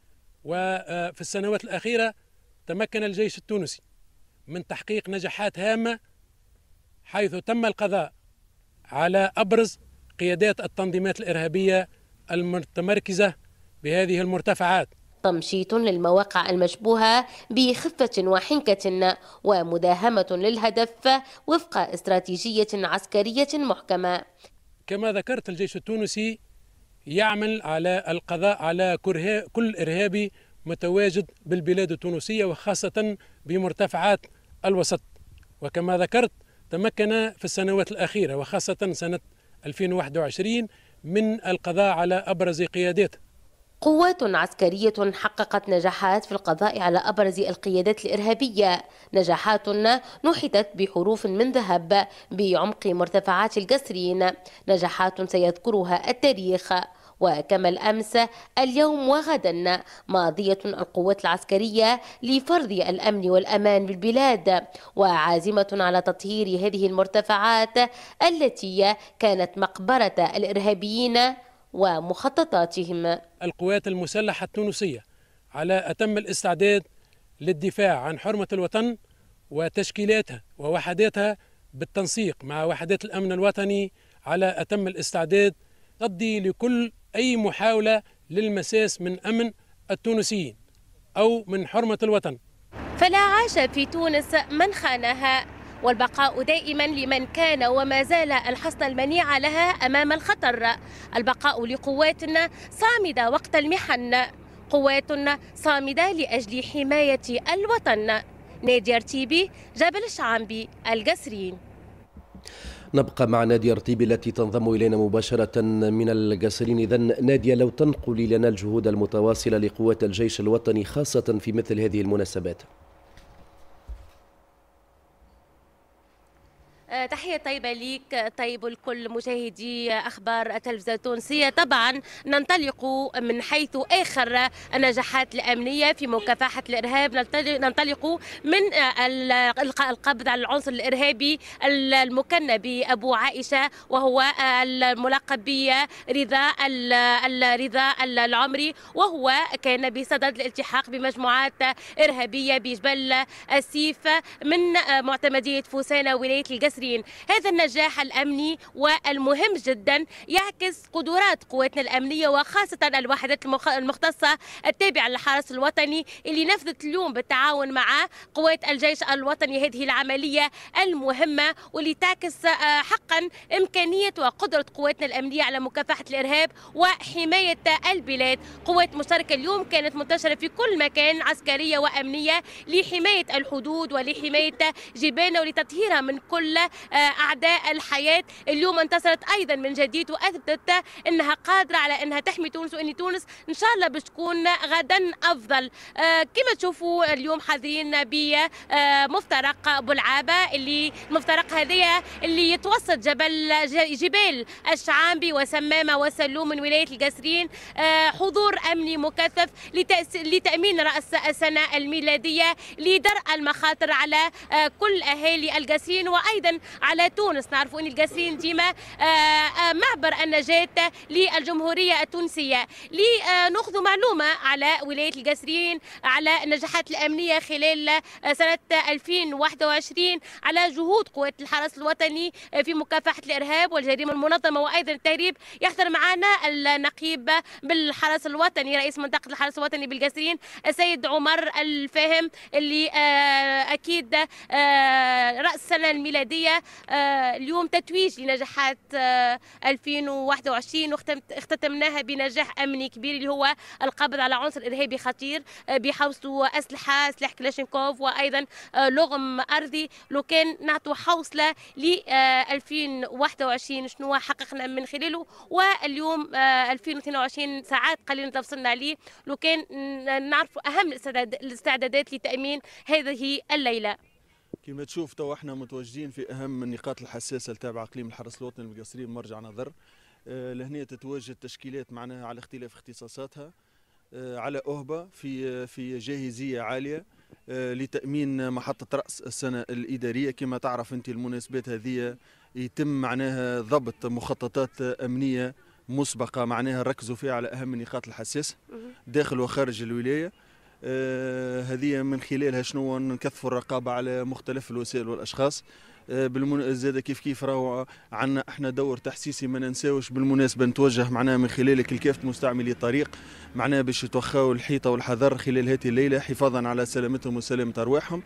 وفي السنوات الأخيرة تمكن الجيش التونسي من تحقيق نجاحات هامة، حيث تم القضاء على أبرز قيادات التنظيمات الإرهابية المتمركزة بهذه المرتفعات. تمشيط للمواقع المشبوهة بخفة وحنكة ومداهمة للهدف وفق استراتيجية عسكرية محكمة. كما ذكرت، الجيش التونسي يعمل على القضاء على كل إرهابي متواجد بالبلاد التونسية وخاصة بمرتفعات الوسط. وكما ذكرت تمكن في السنوات الأخيرة وخاصة سنة ألفين وواحد وعشرين من القضاء على أبرز قياداته. قوات عسكرية حققت نجاحات في القضاء على أبرز القيادات الإرهابية، نجاحات نحتت بحروف من ذهب بعمق مرتفعات القصرين، نجاحات سيذكرها التاريخ. وكما الأمس اليوم وغدا ماضية القوات العسكرية لفرض الأمن والأمان بالبلاد، وعازمة على تطهير هذه المرتفعات التي كانت مقبرة الإرهابيين ومخططاتهم. القوات المسلحة التونسية على أتم الاستعداد للدفاع عن حرمة الوطن وتشكيلاتها ووحداتها بالتنسيق مع وحدات الأمن الوطني على أتم الاستعداد تصدي لكل أي محاولة للمساس من أمن التونسيين أو من حرمة الوطن. فلا عاش في تونس من خانها، والبقاء دائما لمن كان وما زال الحصن المنيع لها أمام الخطر. البقاء لقواتنا صامدة وقت المحن، قواتنا صامدة لأجل حماية الوطن. نادية رتيبي، جبل الشعبي، القصرين. نبقى مع نادية رتيبي التي تنضم إلينا مباشرة من القصرين. إذن نادية، لو تنقلي لنا الجهود المتواصلة لقوات الجيش الوطني خاصة في مثل هذه المناسبات. تحية طيبة ليك طيب الكل مشاهدي أخبار التلفزيون التونسية. طبعا ننطلق من حيث آخر النجاحات الأمنية في مكافحة الإرهاب، ننطلق من القبض على العنصر الإرهابي المكنى بأبو عائشة وهو الملقب برضا رضا العمري، وهو كان بصدد الالتحاق بمجموعات إرهابية بجبل السيف من معتمدية فوسانة ولاية القصرين. هذا النجاح الأمني والمهم جدا يعكس قدرات قواتنا الأمنية وخاصة الوحدات المختصة التابعة للحرس الوطني اللي نفذت اليوم بالتعاون مع قوات الجيش الوطني هذه العملية المهمة، واللي تعكس حقا إمكانية وقدرة قواتنا الأمنية على مكافحة الإرهاب وحماية البلاد. قوات مشتركة اليوم كانت منتشرة في كل مكان، عسكرية وأمنية، لحماية الحدود ولحماية جبالنا ولتطهيرها من كل أعداء الحياة. اليوم انتصرت أيضا من جديد وأثبتت أنها قادرة على أنها تحمي تونس، وأن تونس إن شاء الله باش تكون غدا أفضل. كما تشوفوا اليوم حاضرين بمفترق بلعابة، اللي المفترق هذايا اللي يتوسط جبل جبال الشعامبي وسمامة وسلوم من ولاية القصرين. حضور أمني مكثف لتأمين رأس السنة الميلادية لدرء المخاطر على كل أهالي القصرين، وأيضا أيضا على تونس. نعرفوا أن القصرين ديما معبر النجاة للجمهورية التونسية. لنأخذ معلومة على ولاية القصرين على النجاحات الأمنية خلال سنة ألفين وواحد وعشرين، على جهود قوات الحرس الوطني في مكافحة الإرهاب والجريمة المنظمة وأيضا التهريب. يحضر معنا النقيب بالحرس الوطني رئيس منطقة الحرس الوطني بالقصرين السيد عمر الفاهم، اللي أكيد رأس السنة الميلادية اليوم تتويج لنجاحات ألفين وواحد وعشرين واختتمناها بنجاح أمني كبير اللي هو القبض على عنصر إرهابي خطير بحوزته أسلحة سلاح كلاشينكوف وأيضا لغم أرضي. لو كان نعطوا حوصلة ل ألفين وواحد وعشرين شنو حققنا من خلاله، واليوم ألفين واثنين وعشرين ساعات قليلا تفصلنا عليه، لو كان نعرفوا أهم الاستعدادات لتأمين هذه الليلة. كما تشوف تو احنا متواجدين في اهم النقاط الحساسه التابعه اقليم الحرس الوطني بالقصرين مرجع نظر. أه لهنا تتواجد تشكيلات معناها على اختلاف اختصاصاتها، أه على أهبة في في جاهزيه عاليه أه لتامين محطه راس السنه الاداريه. كما تعرف انت المناسبات هذه يتم معناها ضبط مخططات امنيه مسبقه معناها ركزوا فيها على اهم النقاط الحساسه داخل وخارج الولايه. آه هذه من خلالها شنو نكثفوا الرقابه على مختلف الوسائل والاشخاص. آه بالمن... زاد كيف كيف راهو عندنا احنا دور تحسيسي ما ننساوش بالمناسبه نتوجه معناها من خلالك لكافه مستعملي الطريق معناها باش يتوخاو الحيطه والحذر خلال هذه الليله حفاظا على سلامتهم وسلامه ارواحهم.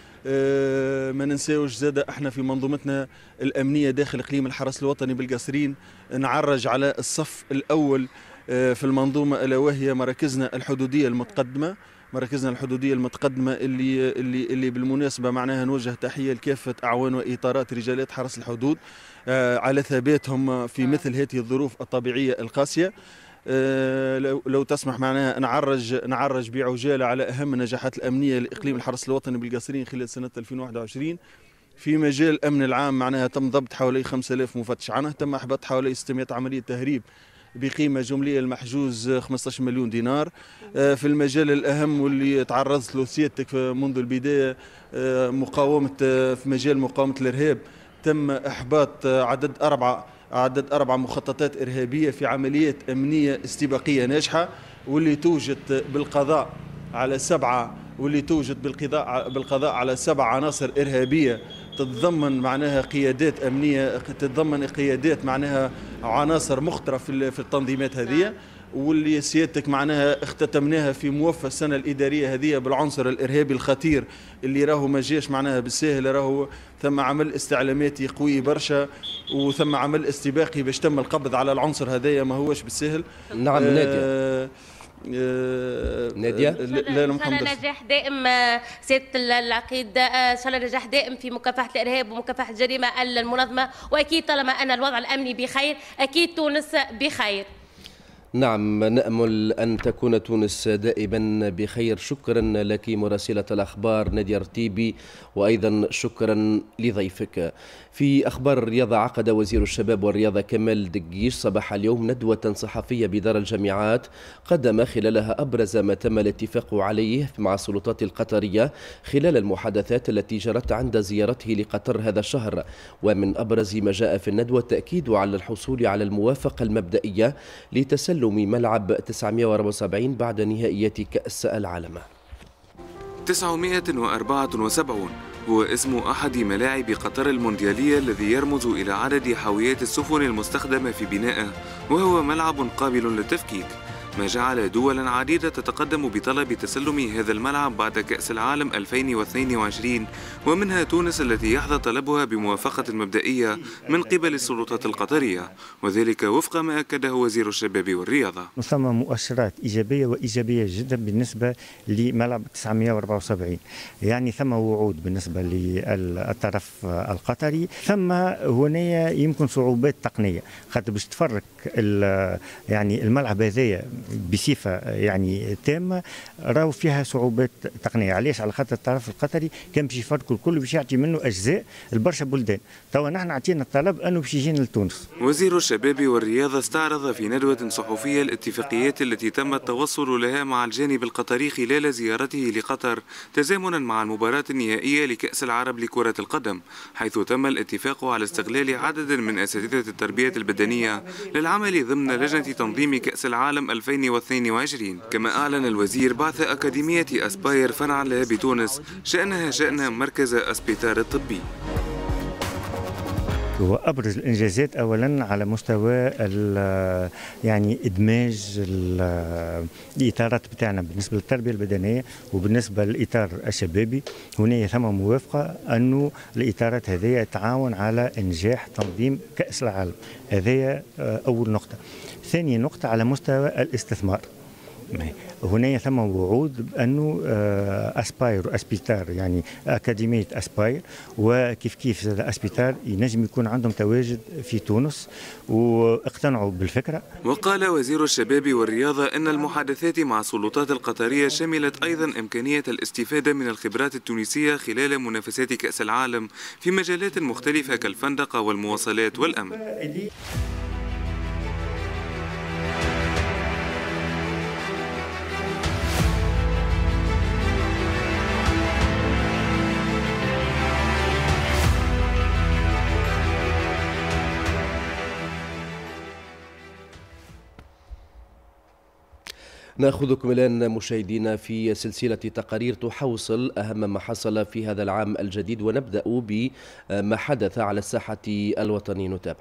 آه ما ننساوش زاد احنا في منظومتنا الامنيه داخل اقليم الحرس الوطني بالقصرين نعرج على الصف الاول آه في المنظومه الا وهي مراكزنا الحدوديه المتقدمه. مراكزنا الحدوديه المتقدمه اللي اللي اللي بالمناسبه معناها نوجه تحيه لكافه اعوان واطارات رجالات حرس الحدود آه على ثباتهم في مثل هذه الظروف الطبيعيه القاسيه. آه لو, لو تسمح معناها نعرج نعرج بعجاله على اهم النجاحات الامنيه لاقليم الحرس الوطني بالقصرين خلال سنه ألفين وواحد وعشرين. في مجال الامن العام معناها تم ضبط حوالي خمسة آلاف مفتش عنه، تم احباط حوالي ستمائة عمليه تهريب بقيمه جمليه المحجوز خمسة عشر مليون دينار. في المجال الاهم واللي تعرضت له سيادتك منذ البدايه مقاومه في مجال مقاومه الارهاب، تم احباط عدد اربعه عدد اربع مخططات ارهابيه في عمليات امنيه استباقيه ناجحه، واللي توجد بالقضاء على سبعه واللي توجد بالقضاء بالقضاء على سبع عناصر ارهابيه تتضمن معناها قيادات امنيه تتضمن قيادات معناها عناصر مختلفه في في التنظيمات هذه، واللي سيادتك معناها اختتمناها في موفى السنه الاداريه هذه بالعنصر الارهابي الخطير اللي راهو ما جاش معناها بالساهل، راهو ثم عمل استعلاماتي قوي برشا وثم عمل استباقي باش تم القبض على العنصر هذايا ما هوش بالساهل. نعم آه نادية. نادية لا ان شاء الله نجاح دائم سياده العقيد، ان شاء الله نجاح دائم في مكافحه الارهاب ومكافحه الجريمه المنظمه، واكيد طالما ان الوضع الامني بخير اكيد تونس بخير. نعم نأمل أن تكون تونس دائما بخير. شكرا لك مراسلة الأخبار نادية رتيبي، وأيضا شكرا لضيفك. في أخبار الرياضة، عقد وزير الشباب والرياضة كمال دقيش صباح اليوم ندوة صحفية بدار الجامعات قدم خلالها أبرز ما تم الاتفاق عليه مع السلطات القطرية خلال المحادثات التي جرت عند زيارته لقطر هذا الشهر. ومن أبرز ما جاء في الندوة التأكيد على الحصول على الموافقة المبدئية لتسلم ملعب تسعمائة وأربعة وسبعين بعد نهائيات كأس العالم. تسعمائة وأربعة وسبعين هو اسم أحد ملاعب قطر المونديالية الذي يرمز إلى عدد حاويات السفن المستخدمة في بنائه، وهو ملعب قابل للتفكيك، ما جعل دولا عديدة تتقدم بطلب تسلم هذا الملعب بعد كأس العالم ألفين واثنين وعشرين، ومنها تونس التي يحظى طلبها بموافقة مبدئية من قبل السلطات القطرية، وذلك وفق ما أكده وزير الشباب والرياضة. ثم مؤشرات إيجابية وإيجابية جدا بالنسبة لملعب تسعمائة وأربعة وسبعين، يعني ثم وعود بالنسبة للطرف القطري، ثم هنا يمكن صعوبات تقنية خاطر باش تفرق يعني الملعب هذايا بصفه يعني تامه راهو فيها صعوبات تقنيه. علاش؟ على خاطر الطرف القطري كان باش يفرق الكل باش يعطي منه اجزاء لبرشا بلدان. توا نحن عطينا الطلب انه باش يجينا لتونس. وزير الشباب والرياضه استعرض في ندوه صحفيه الاتفاقيات التي تم التوصل لها مع الجانب القطري خلال زيارته لقطر تزامنا مع المباراه النهائيه لكأس العرب لكرة القدم، حيث تم الاتفاق على استغلال عدد من اساتذه التربيه البدنيه للعمل ضمن لجنه تنظيم كأس العالم ألفين واثنين وعشرين. كما اعلن الوزير بعث اكاديميه اسباير فرعا لها بتونس شأنها شأن مركز اسبيتار الطبي. وابرز الانجازات اولا على مستوى يعني ادماج الاطارات بتاعنا بالنسبه للتربيه البدنيه وبالنسبه للاطار الشبابي. هنا ثم موافقه انه الاطارات هذه تعاون على انجاح تنظيم كاس العالم. هذه اول نقطه. ثاني نقطه على مستوى الاستثمار. هنا ثم وعود بانه اسباير واسبيتار يعني اكاديميه اسباير وكيف كيف اسبيتار ينجم يكون عندهم تواجد في تونس واقتنعوا بالفكره. وقال وزير الشباب والرياضه ان المحادثات مع السلطات القطريه شملت ايضا امكانيه الاستفاده من الخبرات التونسيه خلال منافسات كاس العالم في مجالات مختلفه كالفندقه والمواصلات والامن. ناخذكم الآن مشاهدينا في سلسلة تقارير تحوصل أهم ما حصل في هذا العام الجديد، ونبدأ بما حدث على الساحة الوطنية. نتابع.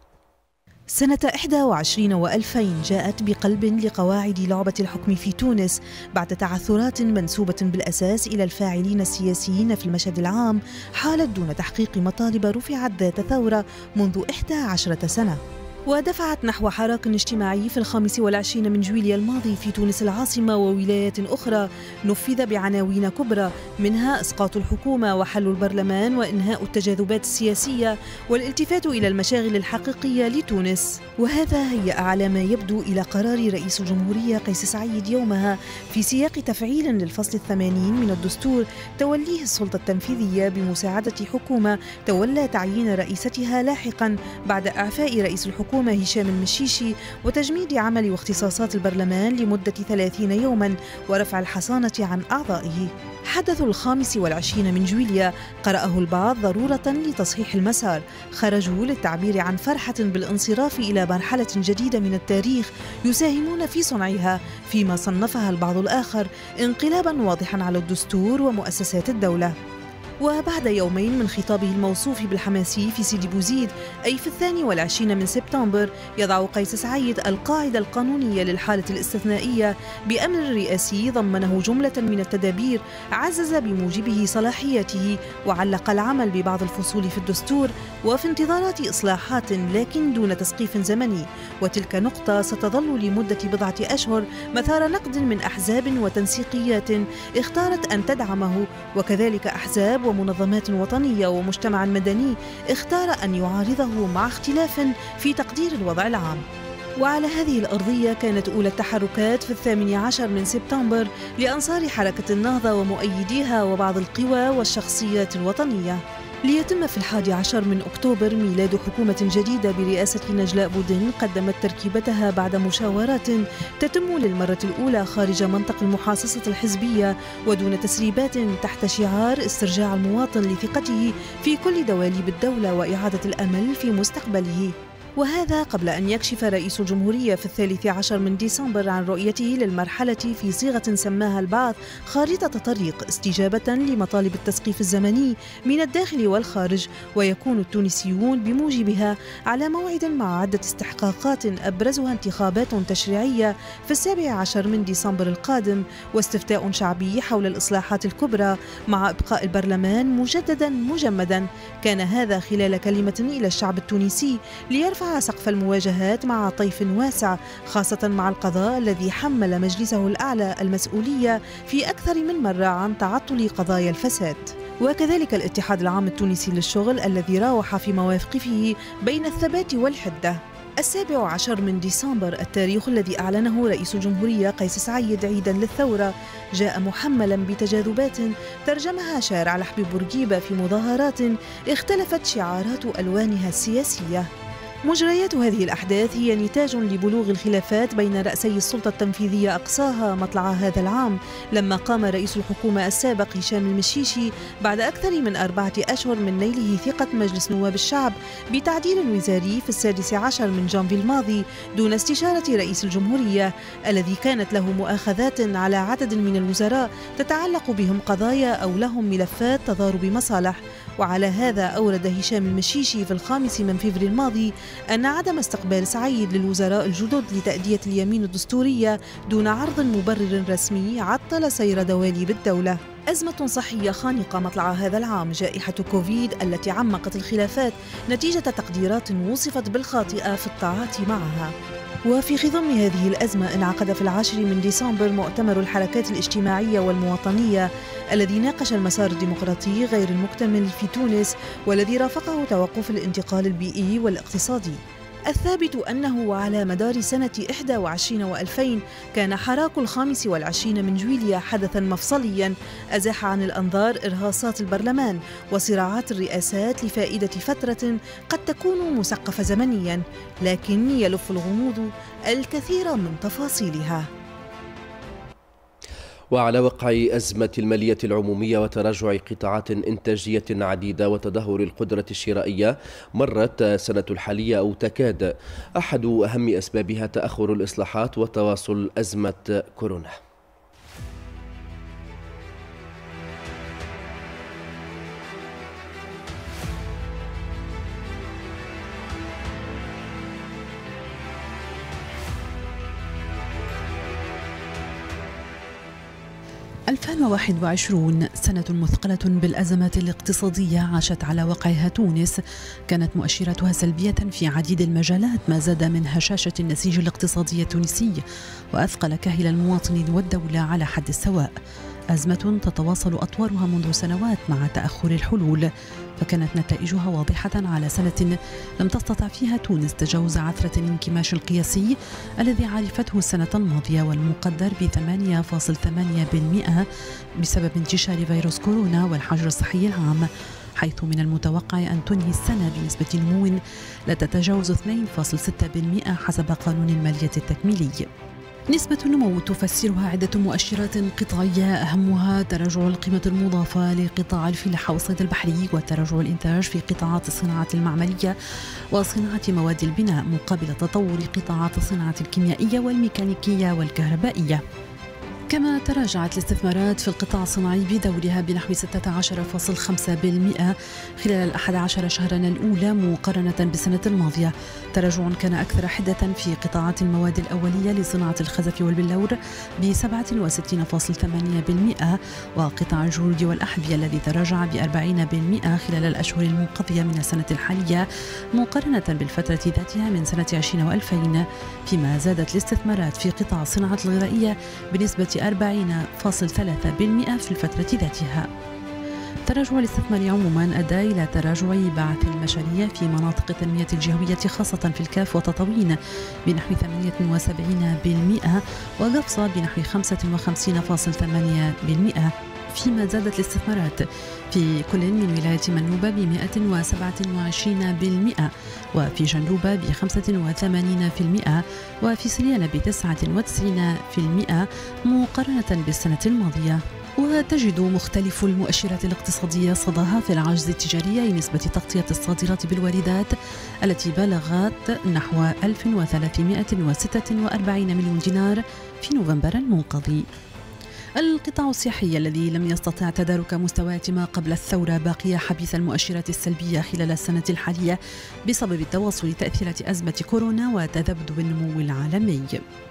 سنة إحدى وعشرين وألفين جاءت بقلب لقواعد لعبة الحكم في تونس بعد تعثرات منسوبة بالأساس إلى الفاعلين السياسيين في المشهد العام، حالت دون تحقيق مطالب رفعت ذات ثورة منذ إحدى عشرة سنة، ودفعت نحو حراك اجتماعي في الخامس والعشرين من جويلية الماضي في تونس العاصمة وولايات أخرى نفذ بعناوين كبرى، منها إسقاط الحكومة وحل البرلمان وإنهاء التجاذبات السياسية والالتفات إلى المشاغل الحقيقية لتونس. وهذا هي أعلى ما يبدو إلى قرار رئيس الجمهورية قيس سعيد يومها في سياق تفعيل للفصل الثمانين من الدستور توليه السلطة التنفيذية بمساعدة حكومة تولى تعيين رئيستها لاحقا بعد إعفاء رئيس الحكومة هشام المشيشي وتجميد عمل واختصاصات البرلمان لمدة ثلاثين يوما ورفع الحصانة عن أعضائه. حدث الخامس والعشرين من جويلية قرأه البعض ضرورة لتصحيح المسار، خرجوا للتعبير عن فرحة بالانصراف إلى مرحلة جديدة من التاريخ يساهمون في صنعها، فيما صنفها البعض الآخر انقلابا واضحا على الدستور ومؤسسات الدولة. وبعد يومين من خطابه الموصوف بالحماسي في سيدي بوزيد أي في الثاني والعشرين من سبتمبر، يضع قيس سعيد القاعدة القانونية للحالة الاستثنائية بأمر رئاسي ضمنه جملة من التدابير عزز بموجبه صلاحيته، وعلق العمل ببعض الفصول في الدستور وفي انتظارات إصلاحات لكن دون تسقيف زمني، وتلك نقطة ستظل لمدة بضعة أشهر مثار نقد من أحزاب وتنسيقيات اختارت أن تدعمه، وكذلك أحزاب ومنظمات وطنية ومجتمع مدني اختار أن يعارضه مع اختلاف في تقدير الوضع العام. وعلى هذه الأرضية كانت أولى التحركات في الثامن عشر من سبتمبر لأنصار حركة النهضة ومؤيديها وبعض القوى والشخصيات الوطنية، ليتم في الحادي عشر من أكتوبر ميلاد حكومة جديدة برئاسة نجلاء بودن قدمت تركيبتها بعد مشاورات تتم للمرة الأولى خارج منطق المحاصصة الحزبية ودون تسريبات، تحت شعار استرجاع المواطن لثقته في كل دواليب الدولة وإعادة الأمل في مستقبله. وهذا قبل أن يكشف رئيس الجمهورية في الثالث عشر من ديسمبر عن رؤيته للمرحلة في صيغة سماها البعض خارطة طريق استجابة لمطالب التسقيف الزمني من الداخل والخارج، ويكون التونسيون بموجبها على موعد مع عدة استحقاقات أبرزها انتخابات تشريعية في السابع عشر من ديسمبر القادم واستفتاء شعبي حول الإصلاحات الكبرى مع إبقاء البرلمان مجددا مجمدا. كان هذا خلال كلمة إلى الشعب التونسي ليرفع سقف المواجهات مع طيف واسع، خاصة مع القضاء الذي حمل مجلسه الأعلى المسؤولية في أكثر من مرة عن تعطل قضايا الفساد. وكذلك الاتحاد العام التونسي للشغل الذي راوح في مواقفه بين الثبات والحدة. السابع عشر من ديسمبر، التاريخ الذي أعلنه رئيس الجمهورية قيس سعيد عيداً للثورة، جاء محملاً بتجاذبات ترجمها شارع لحبيب بورقيبة في مظاهرات اختلفت شعارات ألوانها السياسية. مجريات هذه الأحداث هي نتاج لبلوغ الخلافات بين رأسي السلطة التنفيذية أقصاها مطلع هذا العام، لما قام رئيس الحكومة السابق هشام المشيشي بعد أكثر من أربعة أشهر من نيله ثقة مجلس نواب الشعب بتعديل وزاري في السادس عشر من جانفي الماضي دون استشارة رئيس الجمهورية، الذي كانت له مؤاخذات على عدد من الوزراء تتعلق بهم قضايا أو لهم ملفات تضارب مصالح. وعلى هذا أورد هشام المشيشي في الخامس من فبراير الماضي أن عدم استقبال سعيد للوزراء الجدد لتأدية اليمين الدستورية دون عرض مبرر رسمي عطل سير دواليب الدولة. أزمة صحية خانقة مطلع هذا العام، جائحة كوفيد التي عمقت الخلافات نتيجة تقديرات وصفت بالخاطئة في التعاطي معها. وفي خضم هذه الأزمة انعقد في العاشر من ديسمبر مؤتمر الحركات الاجتماعية والمواطنية الذي ناقش المسار الديمقراطي غير المكتمل في تونس، والذي رافقه توقف الانتقال البيئي والاقتصادي. الثابت أنه على مدار سنة إحدى وعشرين وألفين كان حراك الخامس والعشرين من جويليا حدثاً مفصلياً أزاح عن الأنظار إرهاصات البرلمان وصراعات الرئاسات لفائدة فترة قد تكون مسقفة زمنياً، لكن يلف الغموض الكثير من تفاصيلها. وعلى وقع أزمة المالية العمومية وتراجع قطاعات إنتاجية عديدة وتدهور القدرة الشرائية، مرت السنة الحالية أو تكاد أحد أهم أسبابها تأخر الإصلاحات وتواصل أزمة كورونا. ألفين وواحد وعشرين سنة مثقلة بالأزمات الاقتصادية عاشت على وقعها تونس، كانت مؤشراتها سلبية في عديد المجالات، ما زاد من هشاشة النسيج الاقتصادي التونسي وأثقل كاهل المواطن والدولة على حد السواء. أزمة تتواصل أطوارها منذ سنوات مع تأخر الحلول، فكانت نتائجها واضحة على سنة لم تستطع فيها تونس تجاوز عثرة الانكماش القياسي الذي عرفته السنة الماضية والمقدر ب ثمانية فاصلة ثمانية بالمئة بسبب انتشار فيروس كورونا والحجر الصحي العام، حيث من المتوقع أن تنهي السنة بنسبة نمو لا تتجاوز اثنين فاصلة ستة بالمئة حسب قانون المالية التكميلي. نسبة النمو تفسرها عدة مؤشرات قطاعية، أهمها تراجع القيمة المضافة لقطاع الفلاحة والصيد البحري وتراجع الإنتاج في قطاعات الصناعة المعملية وصناعة مواد البناء، مقابل تطور قطاعات الصناعة الكيميائية والميكانيكية والكهربائية. كما تراجعت الاستثمارات في القطاع الصناعي بدورها بنحو ستة عشر فاصلة خمسة بالمئة خلال الأحد عشر شهرا الأولى مقارنة بالسنة الماضية. تراجع كان أكثر حدة في قطاعات المواد الأولية لصناعة الخزف والبلور ب سبعة وستين فاصلة ثمانية بالمئة، وقطاع الجلود والأحذية الذي تراجع ب أربعين بالمئة خلال الأشهر المنقضية من السنة الحالية مقارنة بالفترة ذاتها من سنة عشرين وألفين، فيما زادت الاستثمارات في قطاع الصناعة الغذائية بنسبة أربعين فاصلة ثلاثة بالمئة في الفترة ذاتها. تراجع الاستثمار عموما أدى إلى تراجع بعث المشاريع في مناطق التنمية الجهوية خاصة في الكاف وتطاوين بنحو ثمانية وسبعين بالمئة وقفصة بنحو خمسة وخمسين فاصلة ثمانية بالمئة، فيما زادت الاستثمارات في كل من ولاية منوبة ب مئة وسبعة وعشرين بالمئة وفي جنوبة ب خمسة وثمانين بالمئة وفي سليانة ب تسعة وتسعين بالمئة مقارنة بالسنة الماضية. وتجد مختلف المؤشرات الاقتصادية صداها في العجز التجاري أي نسبة تغطية الصادرات بالواردات التي بلغت نحو ألف وثلاثمئة وستة وأربعين مليون دينار في نوفمبر المنقضي. القطاع الصحي الذي لم يستطع تدارك مستويات ما قبل الثورة باقي حبيس المؤشرات السلبية خلال السنة الحالية بسبب تواصل تأثيرات أزمة كورونا وتذبذب النمو العالمي.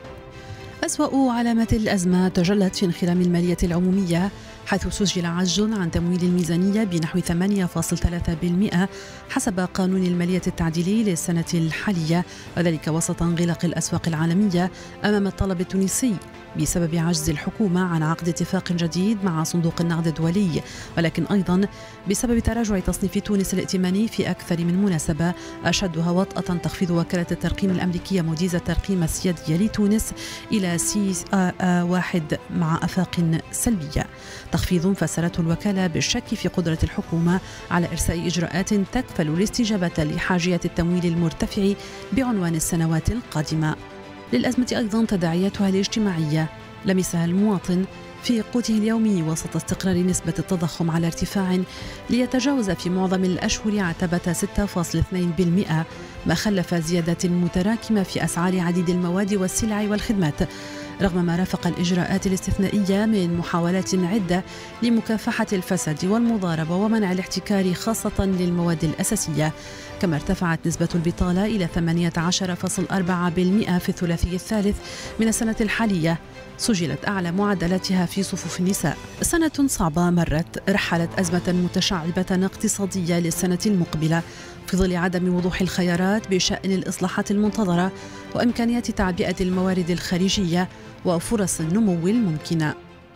أسوأ علامات الأزمة تجلت في انخرام المالية العمومية، حيث سجل عجز عن تمويل الميزانية بنحو ثمانية فاصلة ثلاثة بالمئة حسب قانون المالية التعديلي للسنة الحالية، وذلك وسط انغلاق الأسواق العالمية أمام الطلب التونسي بسبب عجز الحكومة عن عقد اتفاق جديد مع صندوق النقد الدولي، ولكن أيضا بسبب تراجع تصنيف تونس الائتماني في أكثر من مناسبة، أشدها وطأة تخفيض وكالة الترقيم الأمريكية موجز الترقيم السيادية لتونس إلى سي واحد مع آفاق سلبية. تخفيض فسرته الوكالة بالشك في قدرة الحكومة على إرساء إجراءات تكفل الاستجابة لحاجية التمويل المرتفع بعنوان السنوات القادمة. للأزمة أيضا تداعياتها الاجتماعية، لمسها المواطن في قوته اليومي وسط استقرار نسبة التضخم على ارتفاع ليتجاوز في معظم الأشهر عتبة ستة فاصلة اثنين بالمئة، ما خلف زيادات متراكمة في أسعار عديد المواد والسلع والخدمات، رغم ما رافق الإجراءات الاستثنائية من محاولات عدة لمكافحة الفساد والمضاربة ومنع الاحتكار خاصة للمواد الأساسية. كما ارتفعت نسبة البطالة إلى ثمانية عشر فاصلة أربعة بالمئة في الثلاثي الثالث من السنة الحالية، سجلت أعلى معدلاتها في صفوف النساء. سنة صعبة مرت، رحلت أزمة متشعبة اقتصادية للسنة المقبلة في ظل عدم وضوح الخيارات بشأن الإصلاحات المنتظرة وإمكانيات تعبئة الموارد الخارجية وفرص النمو الممكنة.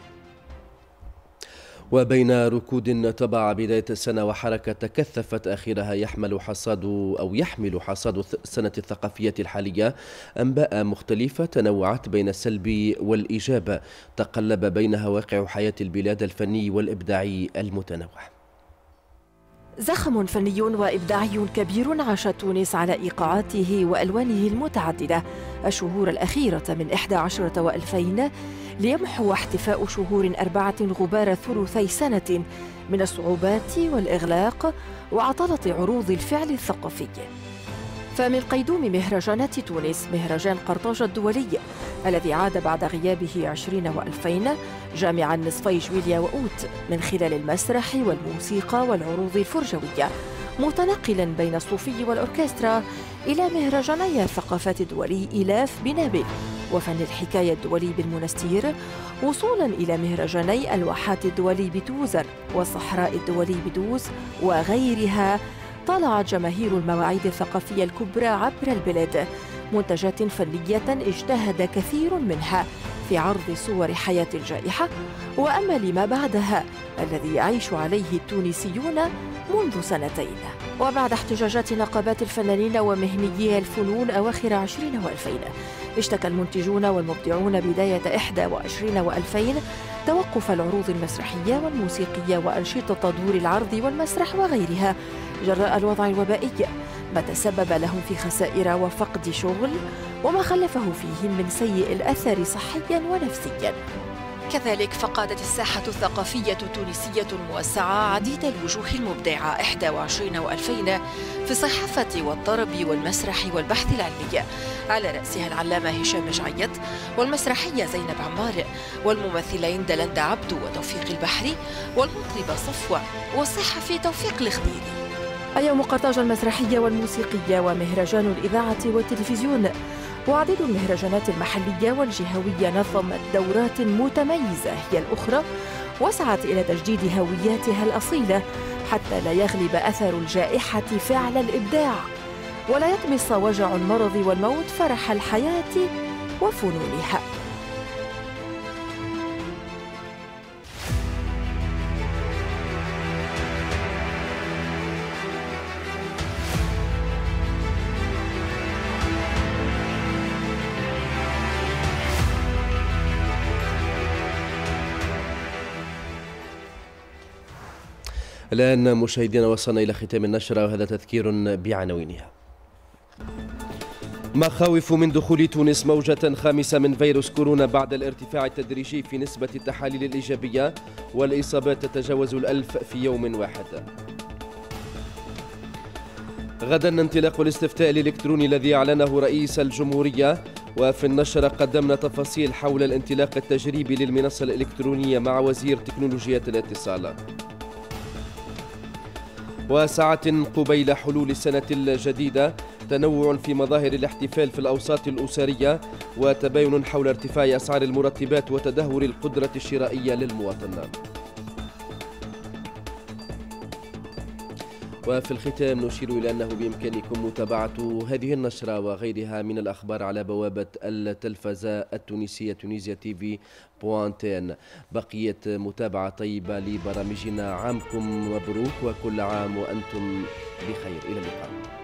وبين ركود تبع بداية السنة وحركة تكثفت آخرها يحمل حصاد أو يحمل حصاد السنة الثقافية الحالية أنباء مختلفة تنوعت بين السلب والإيجاب، تقلب بينها واقع حياة البلاد الفني والإبداعي المتنوع. زخم فني وإبداعي كبير عاشت تونس على إيقاعاته وألوانه المتعددة الشهور الأخيرة من إحدى عشرة وألفين، ليمحو احتفاء شهور أربعة غبار ثلثي سنة من الصعوبات والإغلاق وعطلة عروض الفعل الثقافي. فمن قيدوم مهرجانات تونس مهرجان قرطاج الدولي الذي عاد بعد غيابه عشرين وألفين جامعا نصفي جويليا وأوت من خلال المسرح والموسيقى والعروض الفرجوية، متنقلا بين الصوفي والأوركسترا إلى مهرجاني الثقافات الدولي إيلاف بنابل وفن الحكاية الدولي بالمنستير، وصولا إلى مهرجاني الواحات الدولي بتوزر والصحراء الدولي بدوز وغيرها. طالعت جماهير المواعيد الثقافية الكبرى عبر البلاد منتجات فنية اجتهد كثير منها في عرض صور حياة الجائحة وأمل ما بعدها الذي يعيش عليه التونسيون منذ سنتين. وبعد احتجاجات نقابات الفنانين ومهنيي الفنون أواخر عشرين وألفين، اشتكى المنتجون والمبدعون بداية إحدى وعشرين وألفين توقف العروض المسرحية والموسيقية وأنشطة دور العرض والمسرح وغيرها جراء الوضع الوبائي، ما تسبب لهم في خسائر وفقد شغل وما خلفه فيهم من سيء الأثر صحيا ونفسيا. كذلك فقدت الساحة الثقافية التونسية الموسعة عديد الوجوه المبدعة إحدى وعشرين وألفين في الصحافة والطرب والمسرح والبحث العلمي، على رأسها العلامة هشام جعيط والمسرحية زينب عمار والممثلين دلندا عبدو وتوفيق البحري والمطربة صفوة والصحفي توفيق الخضيري. اليوم قرطاج المسرحية والموسيقية ومهرجان الإذاعة والتلفزيون وعديد المهرجانات المحلية والجهوية نظمت دورات متميزة هي الأخرى وسعت إلى تجديد هوياتها الأصيلة حتى لا يغلب أثر الجائحة فعل الإبداع ولا يطمس وجع المرض والموت فرح الحياة وفنونها. الآن مشاهدينا وصلنا إلى ختام النشرة وهذا تذكير بعناوينها. مخاوف من دخول تونس موجة خامسة من فيروس كورونا بعد الارتفاع التدريجي في نسبة التحاليل الإيجابية والإصابات تتجاوز الألف في يوم واحد. غدا انطلاق الاستفتاء الإلكتروني الذي أعلنه رئيس الجمهورية، وفي النشرة قدمنا تفاصيل حول الانطلاق التجريبي للمنصة الإلكترونية مع وزير تكنولوجيات الاتصال. وساعة قبيل حلول السنة الجديدة تنوع في مظاهر الاحتفال في الأوساط الأسرية وتباين حول ارتفاع أسعار المرتبات وتدهور القدرة الشرائية للمواطن. وفي الختام نشير إلى أنه بإمكانكم متابعة هذه النشرة وغيرها من الأخبار على بوابة التلفزة التونسية تونيزيا تي في بوانتين. بقية متابعة طيبة لبرامجنا، عامكم مبروك وكل عام وأنتم بخير، إلى اللقاء.